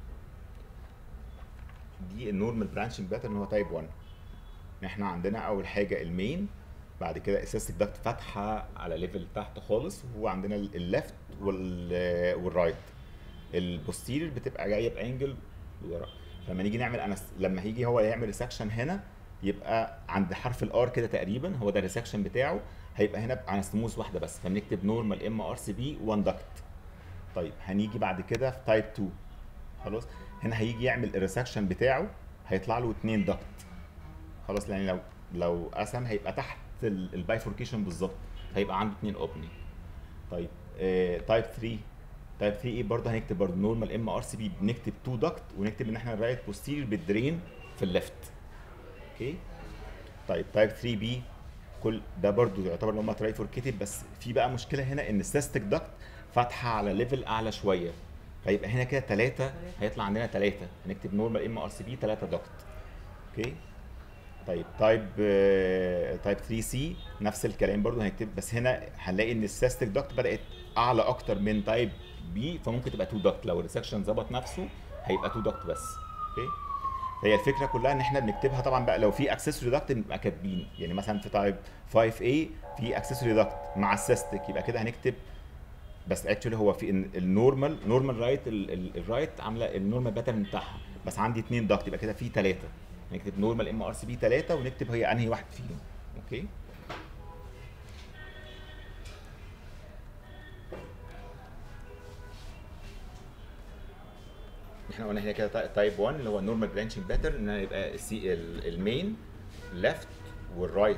دي النورمال برانشنج باترن هو تايب واحد. احنا عندنا اول حاجه المين، بعد كده اسيستيك داكت فاتحه على ليفل تحت خالص، وهو عندنا الليفت والرايت. البوستيرير بتبقى جايه بانجل ورا، فلما نيجي نعمل أنس... لما هيجي هو يعمل ريسكشن هنا يبقى عند حرف الار كده تقريبا، هو ده الريسكشن بتاعه، هيبقى هنا انستموز واحده بس، فبنكتب نورمال ام ار سي بي واحد داكت. طيب هنيجي بعد كده في تايب اتنين، خلاص هنا هيجي يعمل الريسكشن بتاعه هيطلع له اتنين داكت، خلاص، لان لو لو قسم هيبقى تحت البايفوركيشن بالظبط، هيبقى عنده اتنين اوبننج. طيب آه تايب تلاتة، تايب تلاتة ايه برضه هنكتب برضه نورمال ام ار سي بي، بنكتب اتنين داكت ونكتب ان احنا الرايت بوستيريور بالدرين في الليفت. اوكي، طيب تايب تلاتة بي كل ده برضه يعتبر ان هم ترايفوركيتد، بس في بقى مشكله هنا ان السيستيك داكت فاتحه على ليفل اعلى شويه، فيبقى هنا كده ثلاثة، هيطلع عندنا ثلاثة، هنكتب نورمال ام ار سي بي ثلاثة داكت. اوكي، طيب تايب تايب تلاتة سي نفس الكلام برضو هنكتب، بس هنا هنلاقي ان السيستيك داكت بدات اعلى اكتر من تايب بي، فممكن تبقى اتنين داكت، لو الريسكشن ظبط نفسه هيبقى اتنين داكت بس. اوكي، هي الفكره كلها ان احنا بنكتبها طبعا بقى، لو في اكسسوري داكت بنبقى كاتبين، يعني مثلا في تايب خمسة ايه في اكسسوري داكت مع السيستيك يبقى كده هنكتب، بس اكشولي هو في النورمال نورمال رايت الرايت عامله النورمال باترن بتاعها، بس عندي اتنين داكت يبقى كده في ثلاثه، نكتب نورمال ام ار سي بي ثلاثة ونكتب هي انهي واحد فيهم. اوكي، احنا قلنا هنا كده تايب واحد اللي هو النورمال برانشنج باترن، ان يبقى السي المين ليفت والرايت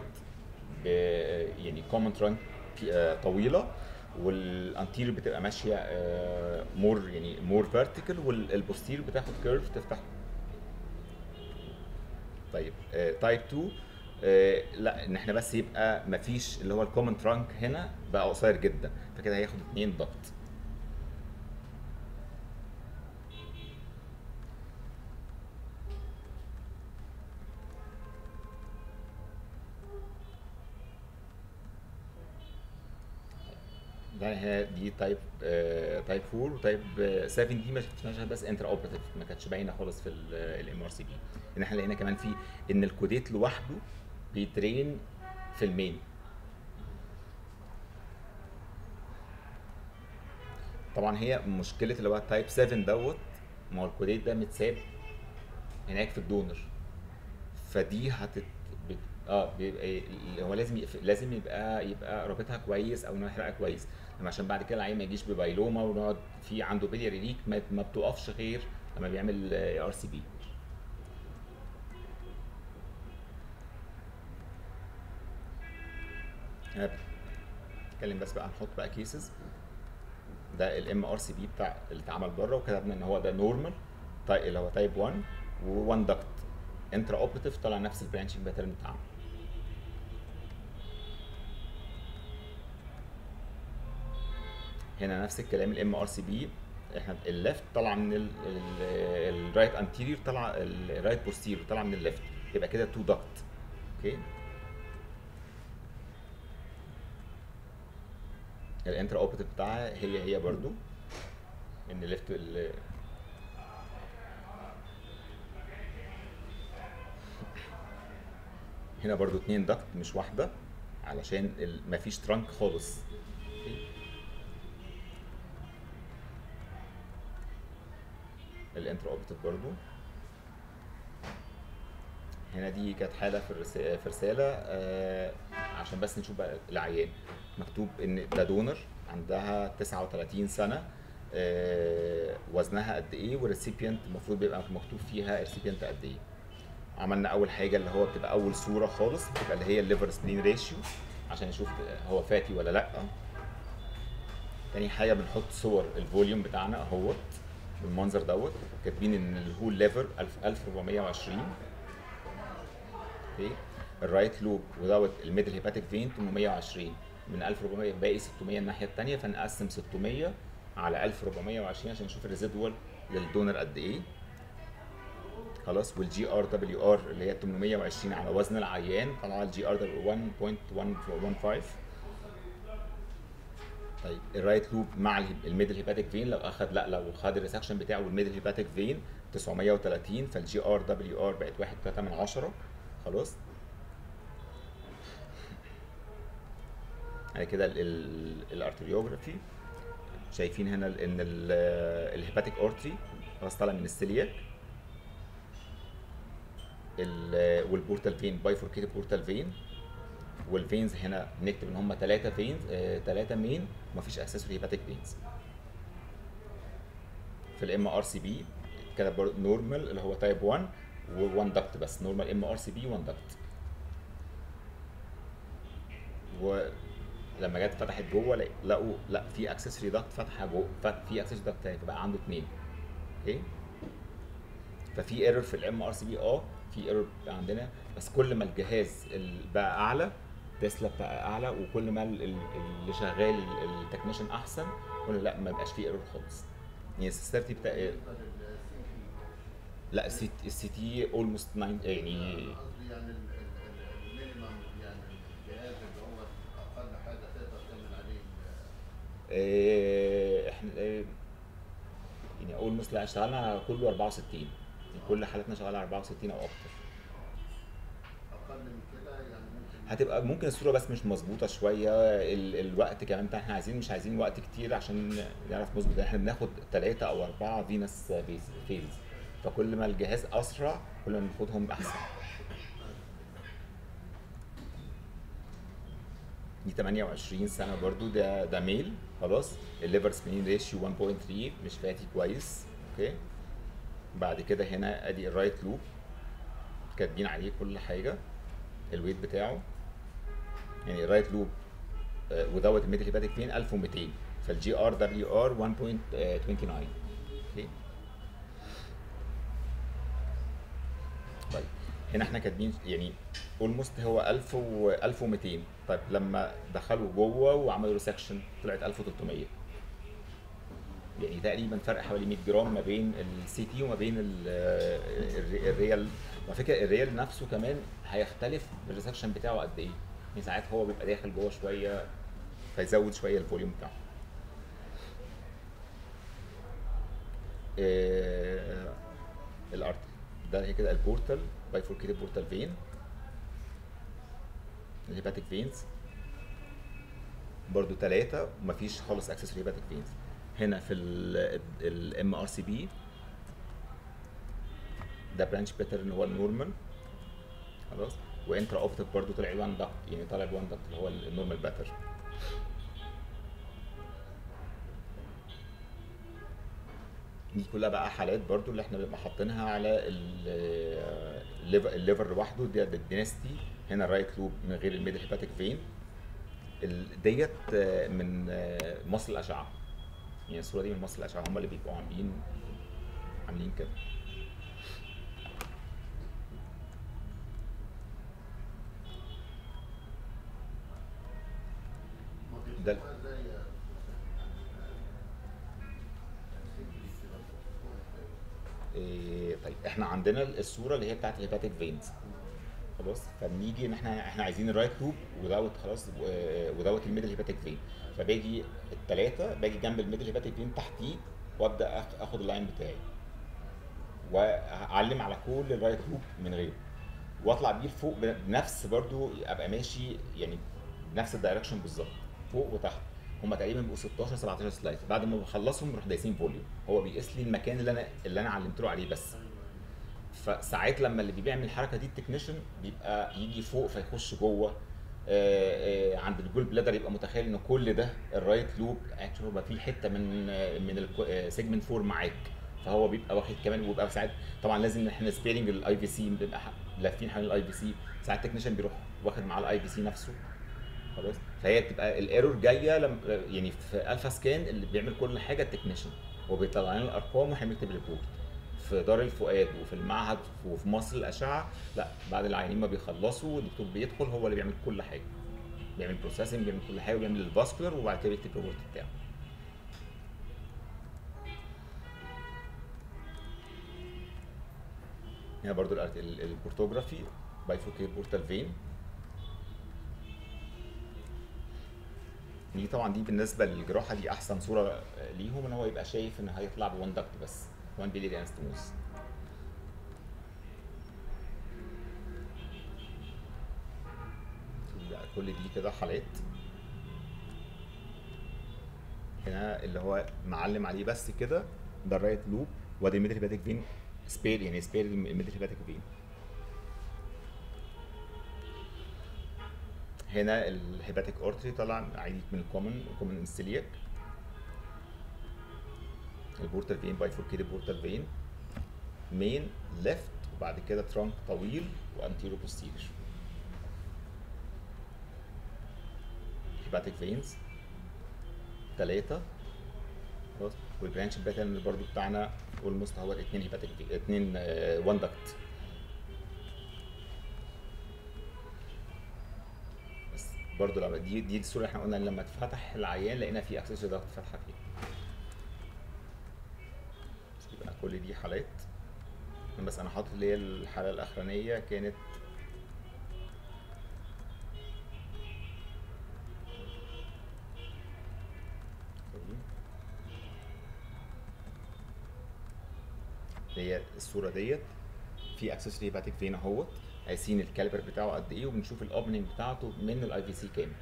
يعني كومن ترانك طويله، والانتيريور بتبقى ماشيه مور يعني مور فيرتيكال، والبوستير بتاخد كيرف تفتحه. طيب تايب اتنين، آه لا، ان احنا بس يبقى مفيش اللي هو الكومن ترانك هنا بقى قصير جدا، فكده هياخد اتنين ضغط. ده هي دي تايب تايب اربعة، وتايب سبعة دي ما شفناش بس انتر اوبراتيف، ما كانتش باينه خالص في الام ار سي بي. ان احنا لقينا كمان في ان الكوديت لوحده بيترين في المين. طبعا هي مشكله اللي هو تايب سبعة دوت، ما هو الكوديت ده متساب هناك في الدونر، فدي هتت بت... اه بيبقى إيه، اللي هو لازم يقف... لازم يبقى يبقى رابطها كويس او نحرقها كويس، لما عشان بعد كده العيان ما يجيش ببايلوما ونقعد في عنده بلياري ليك ما, ما بتقفش غير لما بيعمل ار سي بي. نتكلم بس بقى، نحط بقى كيسز. ده الام ار سي بي بتاع اللي اتعمل بره، وكتبنا ان هو ده نورمال طيب اللي هو تايب واحد و1 دكت انترا اوبراتيف، طلع نفس البرانشنج باترن بتاعنا. هنا نفس الكلام الام ار سي بي، احنا الليفت طالعه من الرايت انتيريور، طالعه الرايت بوستيريور طالعه من الليفت، يبقى كده اتنين دكت. اوكي، الانترا اوبراتيف بتاعها هي هي برضو ان ليفت ال... هنا برضو اتنين دكت مش واحده، علشان ال... مفيش ترانك خالص. الانترا اوبراتيف برضو هنا دي كانت حاله في الرس... في رساله، آه عشان بس نشوف بقى العيان، مكتوب ان ده دونر عندها تسعة وتلاتين سنه، آه وزنها قد ايه، والريسيبيانت المفروض بيبقى مكتوب فيها الريسيبيانت قد ايه. عملنا اول حاجه اللي هو بتبقى اول صوره خالص، بتبقى اللي هي الليفر سبلين ريشيو عشان نشوف هو فاتي ولا لا. تاني حاجه بنحط صور الفوليوم بتاعنا اهوت بالمنظر دوت، كاتبين ان الهول ليفر ألف وأربعمية وعشرين. اوكي، الرايت لوب ودوت الميدل هيباتيك فين تمنمية وعشرين، من ألف وأربعمية باقي ستمية الناحيه الثانيه، فنقسم ستمية على ألف وأربعمية وعشرين عشان نشوف الريزيدوال للدونر قد ايه. خلاص، والجي ار دبليو ار اللي هي تمنمية وعشرين على وزن العيان، طلع الجي ار دبليو واحد فاصلة واحد واحد خمسة. طيب الرايت لوب مع الميدل هيباتيك فين، لو اخد لا لو خد الريسكشن بتاعه والميدل هيباتيك فين تسعمية وتلاتين، فالجي ار دبليو ار بقت واحد فاصلة تلاتة من عشرة. خلاص، يعني كده الارتريوجرافي شايفين هنا ان الهيباتيك اورتري خلاص طالع من السيلياك، والبورتال فين بايفوركيتد بورتال فين، والفينز هنا نكتب ان هم ثلاثه فينز، ثلاثه مين، ومفيش اكسسوري هيباتيك فينز. في الام ار سي بي كده برضه نورمال اللي هو تايب واحد و1 دكت بس، نورمال ام ار سي بي واحد دكت. ولما جت فتحت جوه لقوا لا في اكسسوري دكت فاتحه جوه، في اكسسوري دكت تاني، فبقى عنده اثنين. اوكي، ففي ايرور في الام ار سي بي، اه في ايرور عندنا، بس كل ما الجهاز بقى اعلى تسلا بقى اعلى، وكل ما اللي شغال التكنيشن احسن، كل لا ما بقاش فيه ايرور خالص. يعني السيسترتي بتاع لا السي السي تي اولموست يعني قصدي يعني المينيمم، يعني الجهاز اللي هو اقل حاجه تقدر تعمل عليه إيه احنا إيه يعني اولموست لا اشتغلنا على كله أربعة وستين، يعني كل حالاتنا شغاله أربعة وستين او اكتر. اقل من كده يعني ممكن هتبقى ممكن الصوره بس مش مظبوطه شويه، ال... الوقت كمان بتاع احنا عايزين مش عايزين وقت كتير عشان نعرف نظبط، احنا بناخد ثلاثة او أربعة فينس فيز، فكل ما الجهاز اسرع كل ما ناخدهم احسن. دي تمنية وعشرين سنه برضو، ده ده ميل خلاص، الليفر سبلين ريشيو واحد فاصلة تلاتة مش فاتي كويس. اوكي، بعد كده هنا ادي الرايت لوب كاتبين عليه كل حاجه، الويت بتاعه، يعني الرايت لوب ودوت الميدل هيباتيك فين ألف ومتين، فالجي ار دبليو ار واحد نقطة تسعة وعشرين. اوكي طيب هنا احنا كاتبين يعني اولموست هو ألف و ألف ومئتين. طيب لما دخلوا جوه وعملوا ريسكشن طلعت ألف وتلتمية، يعني تقريبا فرق حوالي مية جرام ما بين السي تي وما بين ال- الري- الريال. وعلى فكره الريال نفسه كمان هيختلف الريسكشن بتاعه قد ايه، يعني ساعات هو بيبقى داخل جوه شويه فيزود شويه الفوليوم بتاعه. آه، الارتري ده هي كده البورتال بايفوركيتد بورتال فين، الهيباتيك فينز برضو ثلاثة ومفيش خالص اكسس هيباتيك فينز. هنا في الام ار سي بي ده برانش باترن هو النورمال خلاص، وانترا اوبتيك برضو طلع وان دكت، يعني طالع بوان دكت اللي هو النورمال باترن. دي كلها بقى حالات برضو اللي احنا بنبقى حاطينها على ال- الليفر الليفر لوحده، دي الدينستي. هنا الرايت لوب من غير الميدل هيباتيك فين. ال- ديت آه، من آه، مصل الاشعه، يعني الصوره دي من مصل الاشعه، هم اللي بيبقوا عاملين عاملين كده. ما ده بيرسموها ازاي يا سيمبلي كده إيه طيب احنا عندنا الصوره اللي هي بتاعت الهيباتيك فينز خلاص، فبنيجي ان احنا احنا عايزين الرايت لوب ودوت خلاص و- ودوت الميدل هيباتيك فين. فباجي الثلاثه باجي جنب الميدل هيباتيك فين تحتيه وابدا آخ- اخد اللاين بتاعي واعلم على كل الرايت لوب من غيره، واطلع بيه لفوق بنفس برضو ابقى ماشي يعني بنفس الدايركشن بالظبط فوق وتحت. هما تقريبا بيبقوا ستاشر سبعتاشر سلايد، بعد ما بخلصهم بروح دايسين فوليوم، هو بيقيس لي المكان اللي انا اللي انا علمت له عليه بس. فساعات لما اللي بيعمل الحركه دي التكنيشن بيبقى يجي فوق فيخش جوه آه، آه، عند الجول بلادر يبقى متخيل ان كل ده الرايت لوب اكشن يبقى فيه حته من آه، من السيجمنت أربعة معاك، فهو بيبقى واخد كمان. وبيبقى ساعات طبعا لازم ان احنا سبيرنج الاي في سي بنبقى ح- لافين حوالين الاي في سي، ساعات التكنيشن بيروح واخد مع الاي في سي نفسه خلاص. فهي بتبقى الايرور جايه لما يعني في الفا سكان اللي بيعمل كل حاجه التكنيشن، وبيطلع لنا الارقام واحنا بنكتب ريبورت. في دار الفؤاد وفي المعهد وفي مصر الاشعه لا، بعد العيانين ما بيخلصوا الدكتور بيدخل هو اللي بيعمل كل حاجه، بيعمل بروسيسنج بيعمل كل حاجه وبيعمل الفاسكولار وبعد كده بيكتب الريبورت بتاعه. هنا برضو الأرت- ال- البورتوجرافي بايفوكيت بورتال فين. دي طبعا دي بالنسبه للجراحه دي احسن صوره ليهم، ان هو يبقى شايف ان هيطلع بوان دكت بس، وان بيلي انستموس. كل دي كده حالات هنا اللي هو معلم عليه بس كده، ده الرايت لوب وادي الميدل هيباتيك فين سبير، يعني سبير الميدل هيباتيك فين. هنا الهيباتيك اورتري طالع عادي من الكومن الكومن انستيلياك. البورتال فين بايفوركيتد بورتال فين مين ليفت، وبعد كده ترانك طويل وانتيرو بوستيريور. هيباتيك فينز ثلاثة خلاص، والبرانش باترن برضو بتاعنا اولموست هو اتنين هيباتيك اتنين وان دكت. بس برضو لما دي دي الصوره احنا قلنا لما اتفتح العيان لقينا في اكسس ضغط فتحه فيه. يبقى كل دي حالات، بس انا حاطط اللي هي الحاله الاخرانيه كانت هي الصوره ديت في اكسسوري هيباتيك فين اهوت، قايسين الكاليبر بتاعه قد ايه وبنشوف الاوبننج بتاعته من الاي في سي كام.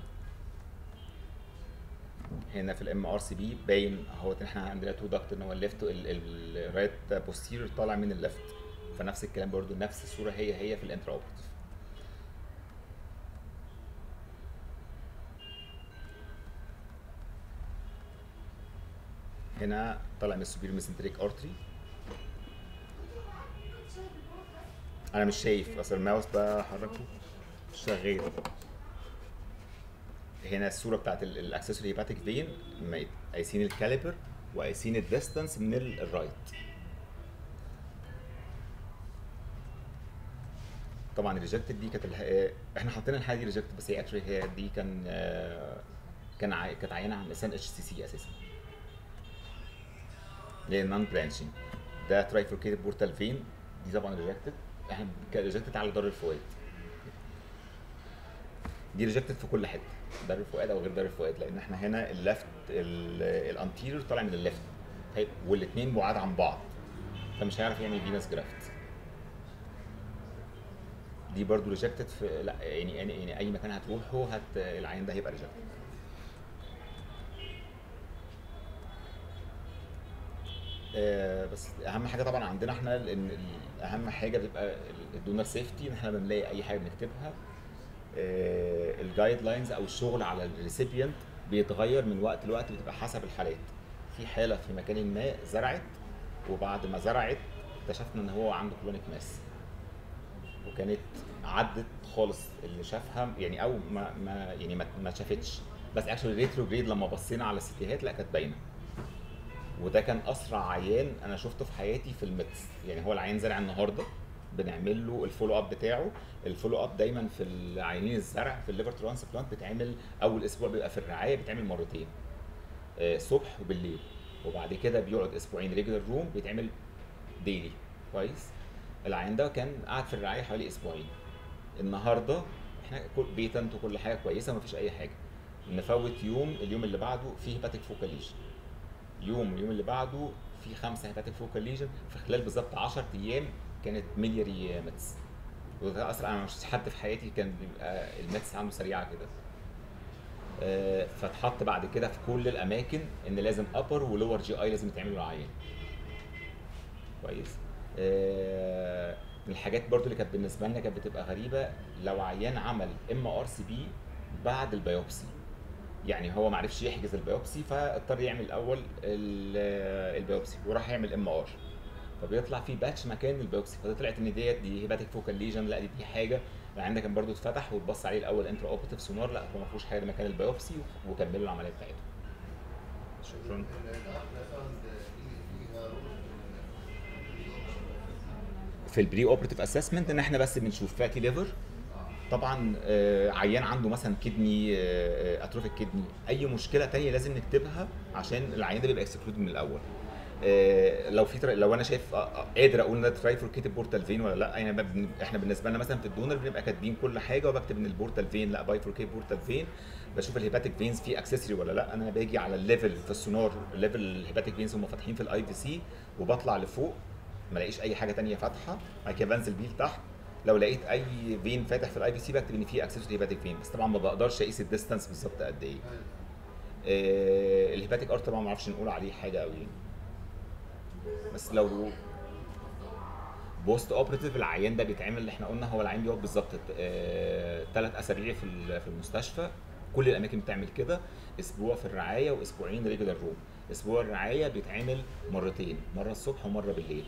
هنا في الام ار سي بي باين اهوت ان احنا عندنا تو دكت، ان هو الليفت الرايت بوستيريور طالع من الليفت، فنفس الكلام برضو نفس الصوره هي هي في الانترا اوبتيف. هنا طالع من السوبير ميسنتريك ارتري. انا مش شايف اصل الماوس بحركه مش شغال. هنا الصوره بتاعت الاكسسوري هيباتيك فين، قايسين الكاليبر وقايسين الديستانس من ال- الرايت. طبعا الريجكتد دي كانت الح- احنا حاطين الحاله دي ريجكتد، بس هي اكشولي هي دي كان آه، كان عي- كانت عينه عن انسان اتش سي سي اساسا، اللي هي نون برانشنج. ده ترايفوركيتد بورتال فين، دي طبعا ريجكتد. احنا ريجكتد على دار الفؤاد، دي ريجكتد في كل حته، دار الفؤاد او غير دار الفؤاد، لان احنا هنا اللفت الانتيريور طالع من الليفت والاثنين بعاد عن بعض، فمش هيعرف يعمل فينس جرافت. دي برضو ريجكتد في لا يعني يعني يعني اي مكان هتروحه هت العين ده هيبقى ريجكتد. آه بس اهم حاجه طبعا عندنا احنا ان ال- اهم حاجه بتبقى الدونر سيفتي، ان احنا لما بنلاقي اي حاجه بنكتبها الجايد لاينز او الشغل على الريسيبيانت بيتغير من وقت لوقت، بتبقى حسب الحالات. في حاله في مكان ما زرعت، وبعد ما زرعت اكتشفنا ان هو عنده كلونيك ماس، وكانت عدت خالص اللي شافها يعني، او ما ما يعني ما, ما شافتش، بس اكشولي ريتروجريد لما بصينا على السيتيهات لا كانت باينه. وده كان اسرع عيان انا شفته في حياتي في الميتس، يعني هو العيان زرع النهارده بنعمل له الفولو اب بتاعه. الفولو اب دايما في العيانين الزرع في الليفر ترانسبلانت بتعمل اول اسبوع، بيبقى في الرعايه بتعمل مرتين، آه، الصبح وبالليل، وبعد كده بيقعد اسبوعين ريجولار روم بيتعمل ديلي. كويس. العيان ده كان قاعد في الرعايه حوالي اسبوعين. النهارده احنا كل بيتنت وكل حاجه كويسه مفيش اي حاجه، نفوت يوم، اليوم اللي بعده فيه هيباتيك فوكاليشن، يوم اليوم اللي بعده في خمسه هيباتيك فوكال ليجن، في خلال بالظبط عشرة ايام كانت ملياري متس. وده اسرع، انا مش حد في حياتي كان بيبقى المتس عنده سريعه كده. آه، فاتحط بعد كده في كل الاماكن ان لازم ابر ولور جي اي لازم يتعملوا للعيان. كويس. آه، من الحاجات برضو اللي كانت بالنسبه لنا كانت بتبقى غريبه، لو عيان عمل ام ار سي بي بعد البيوبسي، يعني هو ما عرفش يحجز البيوبسي فاضطر يعمل الاول ال- البيوبسي وراح يعمل ام ار، فبيطلع في باتش مكان البيوبسي، فطلعت ان ديت دي هيباتيك فوكال ليجن، لا دي, دي حاجه. عندك كان برضو اتفتح واتبص عليه الاول انترا اوبرتيف سونار، لا هو ما فيهوش حاجه، ده مكان البيوبسي، وكملوا العمليه بتاعتهم. شكرا. الالتراساوند دي فيها رول في البري اوبرتيف اسسمنت ان احنا بس بنشوف فاتي ليفر طبعا، آه، عيان عنده مثلا كدني اتروفيك كدني، اي مشكله تانية لازم نكتبها عشان العيان ده بيبقى اكسكلود من الاول. آه، لو في تر... لو انا شايف آه، آه، قادر اقول ان ده ترايفوركيتد بورتال فين ولا لا، يعني بن... احنا بالنسبه لنا مثلا في الدونر بنبقى كاتبين كل حاجه، وبكتب ان البورتال فين لا بايفوركيت بورتال فين، بشوف الهيباتيك فينز فيه اكسسوري ولا لا. انا باجي على الليفل في السونار، ليفل الهيباتيك فينز هم فاتحين في الاي في سي، وبطلع لفوق ما الاقيش اي حاجه تانية فاتحه، بعد كده بنزل بيه لتحت، لو لقيت اي فين فاتح في الاي في سي بكتب ان فيه اكسسوري هيباتيك فين، بس طبعا ما بقدرش اقيس الديستانس بالظبط قد ايه. آه، الهيباتيك ارت طبعا ما اعرفش نقول عليه حاجه قوي يعني. بس لو بوست اوبريتيف العيان ده بيتعمل اللي احنا قلنا، هو العيان بيقعد بالظبط ثلاث اسابيع في ال- في المستشفى، كل الاماكن بتعمل كده، اسبوع في الرعايه واسبوعين ريجولار روم. اسبوع الرعايه بيتعمل مرتين، مره الصبح ومره بالليل.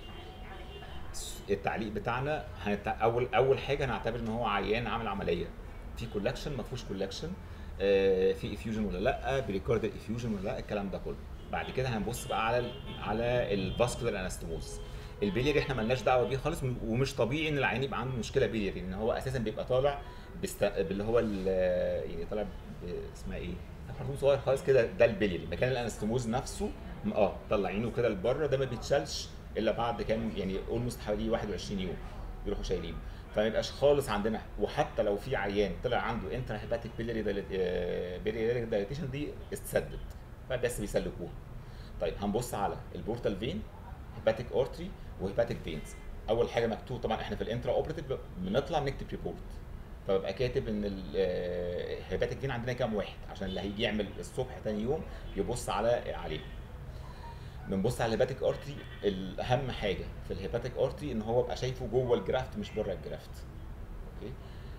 التعليق بتاعنا هنت... اول اول حاجه هنعتبر ان هو عيان عامل عمليه، في كولكشن ما فيهوش كولكشن، آه، في افيوجن ولا لا، بريكاردال افيوجن ولا لا، الكلام ده كله. بعد كده هنبص بقى على ال على الفاسكولار انستموز. البيليري احنا مالناش دعوه بيه خالص، ومش طبيعي ان العيان يبقى عنده مشكله بيليري، لان هو اساسا بيبقى طالع بست... باللي هو ال... يعني طالع ب... اسمها ايه؟ خرطوم صغير خالص كده، ده البيليري، مكان الانستموز نفسه اه طلعينه كده لبره، ده ما بيتشالش الا بعد كام يعني اولموست حوالي واحد وعشرين يوم يروحوا شايلينه، فما يبقاش خالص عندنا. وحتى لو في عيان طلع عنده انترا هيباتيك بيليري بيليري دايليتيشن دي استسدت، فبس بيسلكوها. طيب هنبص على البورتال فين، هيباتيك اورتري وهيباتيك فينز. اول حاجه مكتوب طبعا، احنا في الانترا اوبريتيف بنطلع بنكتب ريبورت، فببقى كاتب ان الهيباتيك فين عندنا كام واحد، عشان اللي هيجي يعمل الصبح تاني يوم يبص على عليه. بنبص على الهيباتيك ارتري، الاهم حاجه في الهيباتيك ارتري ان هو يبقى شايفه جوه الجرافت مش بره الجرافت. اوكي.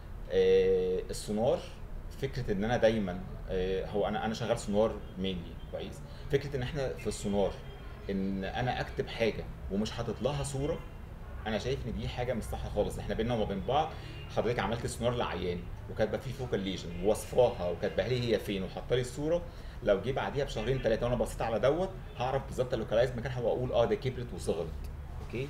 آه السونار، فكره ان انا دايما آه هو انا انا شغال سونار مينلي كويس، فكره ان احنا في السونار ان انا اكتب حاجه ومش حاطط لها صوره انا شايف ان دي حاجه مش صح خالص. احنا بينا وما بين بعض، حضرتك عملت سونار لعيان وكاتبه فيه فوكال ليجن ووصفاها وكاتبه لي هي فين وحاطه لي الصوره، لو جه بعديها بشهرين ثلاثه وانا بصيت على دوت هعرف بالظبط اللوكالايز مكانها واقول اه ده كبرت وصغرت. اوكي.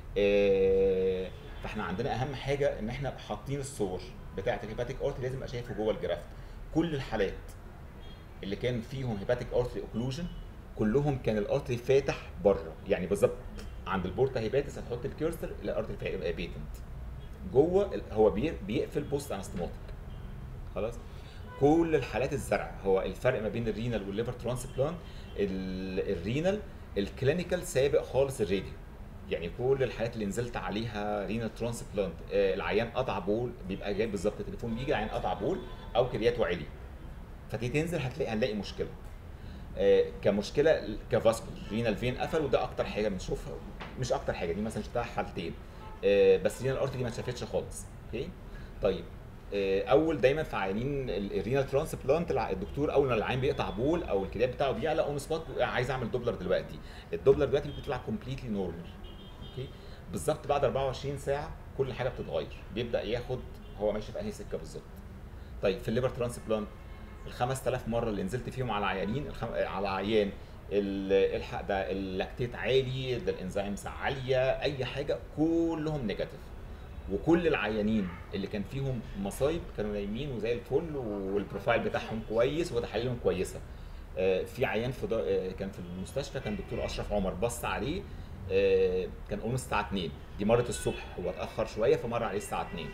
آه فاحنا عندنا اهم حاجه ان احنا حاطين الصور بتاعه الهيباتيك اورتي، لازم ابقى شايفه جوه الجرافت. كل الحالات اللي كان فيهم هيباتيك اورتري اوكلوجن كلهم كان الارتري فاتح بره، يعني بالظبط عند البورتا هيباتس هتحط الكيرسر الارتري بيتنت، جوه ال- هو بي- بيقفل بوست انستموتيك. خلاص. كل الحالات الزرع، هو الفرق ما بين الرينال والليفر ترانسبلانت، ال- الرينال الكلينيكال سابق خالص الراديو. يعني كل الحالات اللي نزلت عليها رينال ترانسبلانت، آه، العيان قطع بول بيبقى جاي بالظبط تليفون بيجي العيان قطع بول او كريات وعلي، فتيجي تنزل هتلاقي هنلاقي مشكله. آه، كمشكله كفاسكول رينال فين قفل، وده اكتر حاجه بنشوفها. مش اكتر حاجه، دي مثلا شفتها حالتين. آه، بس رينال ارتري دي ما اتشافتش خالص. اوكي. طيب. آه، اول دايما في عيانين ال- الرينال ترانسبلانت الع- الدكتور اول ما العيان بيقطع بول او الكلاب بتاعه بيعلى اون سبوت عايز اعمل دوبلر دلوقتي. الدوبلر دلوقتي بيطلع كومبليتلي نورمال. اوكي. بالظبط بعد اربعه وعشرين ساعه كل حاجه بتتغير، بيبدا ياخد هو ماشي في انهي سكه بالظبط. طيب في الليفر ترانسبلانت ال خمس تلاف مره اللي نزلت فيهم على عيانين الخم... على عيان ال- الحق ده اللاكتيت عالي، ده الانزيمز عاليه، اي حاجه كلهم نيجاتيف. وكل العيانين اللي كان فيهم مصايب كانوا نايمين وزي الفل والبروفايل بتاعهم كويس وتحاليلهم كويسه. آه، في عيان في دا... آه، كان في المستشفى كان دكتور اشرف عمر بص عليه، آه، كان قوم الساعه اتنين، دي مرت الصبح هو اتاخر شويه فمر عليه الساعه اتنين.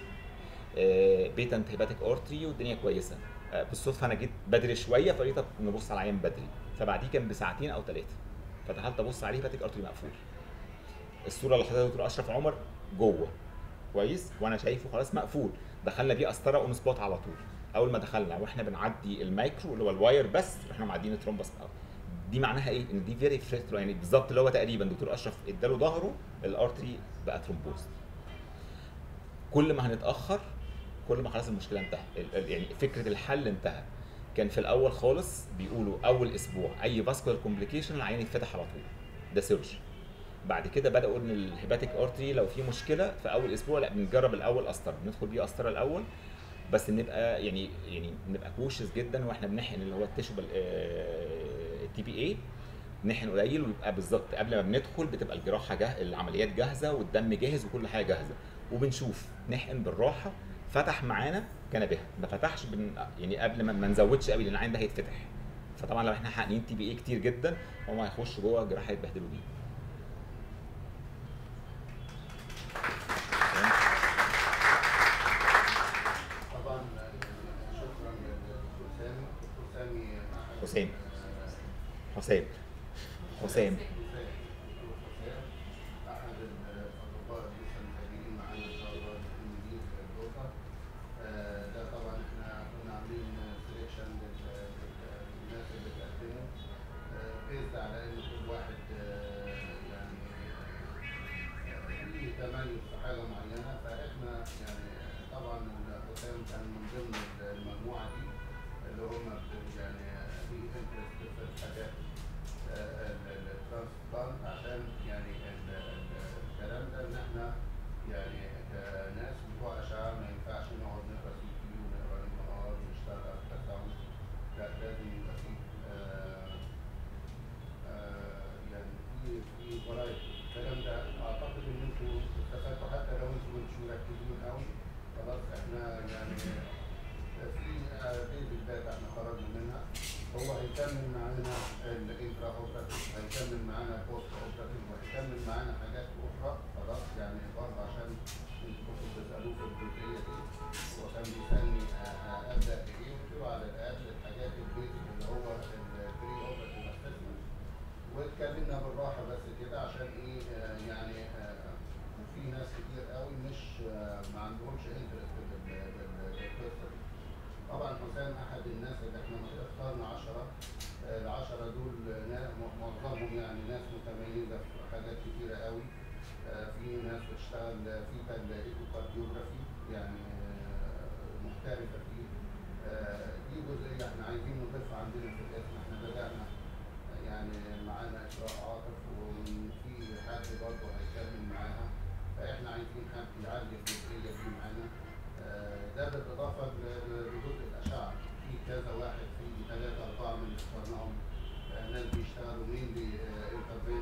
بيتنت هيباتيك اورتري والدنيا كويسه. آه، بالصدفه انا جيت بدري شويه فلقيت نبص على العيان بدري، فبعديه كان بساعتين او ثلاثه فدخلت ابص عليه هيباتيك اورتري مقفول. الصوره اللي حضرتك دكتور اشرف عمر جوه كويس وانا شايفه خلاص مقفول. دخلنا بيه قسطره اون سبوت على طول. اول ما دخلنا واحنا بنعدي المايكرو اللي هو الواير بس احنا معديين الترومبس أو. دي معناها ايه؟ ان دي فيري فريترو، يعني بالظبط اللي هو تقريبا دكتور اشرف اداله ظهره الارتري بقى ترومبوز. كل ما هنتاخر كل ما خلاص المشكله انتهى، ال- ال- يعني فكره الحل انتهى. كان في الاول خالص بيقولوا اول اسبوع اي فاسكولار كومبليكيشن العيان يتفتح على طول، ده سيرجري. بعد كده بداوا ان الهيباتيك ارتري لو في مشكله في اول اسبوع لا بنجرب الاول قسطره، ندخل بيه قسطره الاول، بس نبقى يعني يعني نبقى كوشس جدا واحنا بنحقن اللي هو التيشو التي بي اي، نحقن قليل ويبقى بالظبط قبل ما بندخل بتبقى الجراحه جاه العمليات جاهزه والدم جاهز وكل حاجه جاهزه، وبنشوف نحقن بالراحه. فتح معانا كان بها، ما فتحش بن يعني قبل ما ما نزودش قوي لان العين ده هيتفتح. فطبعا لو احنا حاقنين تي بي اي كتير جدا هم هيخشوا جوه الجراحه يتبهدلوا بيه. طبعا يعني شكرا للدكتور سامي. الدكتور سامي احد حسام آه، حسام حسام حسام. دكتور حسام احد الاطباء لسه متابعين معانا ان شاء الله المدير في الدوره. آه، ده طبعا احنا كنا عاملين سelection للناس اللي بتقدموا بيزد على ان كل واحد آه، يعني آه، ليه تميز في حاجه معينه، فاحنا يعني طبعا حسام كان من ضمن المجموعه دي اللي هم بت- يعني ليه انترست في الحاجات الترانسبلانت، عشان يعني ال- ال- الكلام ده ان احنا يعني كناس بتوع اشعه ما ينفعش نقعد نقرا سي تي ونقرا ام ار ونشتغل التساوند، لا لازم يبقى فيه آه، آه، يعني في في فرايتي. الكلام ده اعتقد ان انتوا استفدتوا حتى لو انتوا مش مركزين قوي. خلاص احنا يعني في بيزك داتا احنا خرجنا منها. هو هيكمل معانا الانترا اوبراتيف، هيكمل معانا البوست اوبراتيف، وهيكمل معانا حاجات اخرى. خلاص يعني برضه عشان انتوا كنتوا بتسالوه في الجزئيه دي، هو كان بيسالني آه، آه، ابدا بايه؟ قلت له على الاقل الحاجات البيزك اللي هو البري اوبراتيف اسسمنت، واتكلمنا بالراحه بس كده عشان ايه آه، يعني آه، في ناس كتير قوي مش آه، ما عندهمش انترست بالقصه دي. طبعا حسام احد الناس اللي احنا اخترنا عشرة، ال عشرة دول نا- معظمهم يعني ناس متميزه في حاجات كتيره قوي. آه، في ناس بتشتغل في الايكوكارديوجرافي يعني آه، محترفه فيه. آه، دي جزئيه احنا عايزين نضيفها عندنا في الاسم. احنا بدانا يعني معانا اسراء عاطف وفي حد برضه هيكمل معاها. فاحنا يعالج الجزئيه دي معانا. آه، ده بالاضافه ل- لجزء الاشعه، في كذا واحد، في ثلاثه اربعه من اللي اخترناهم آه، ناس بيشتغلوا مين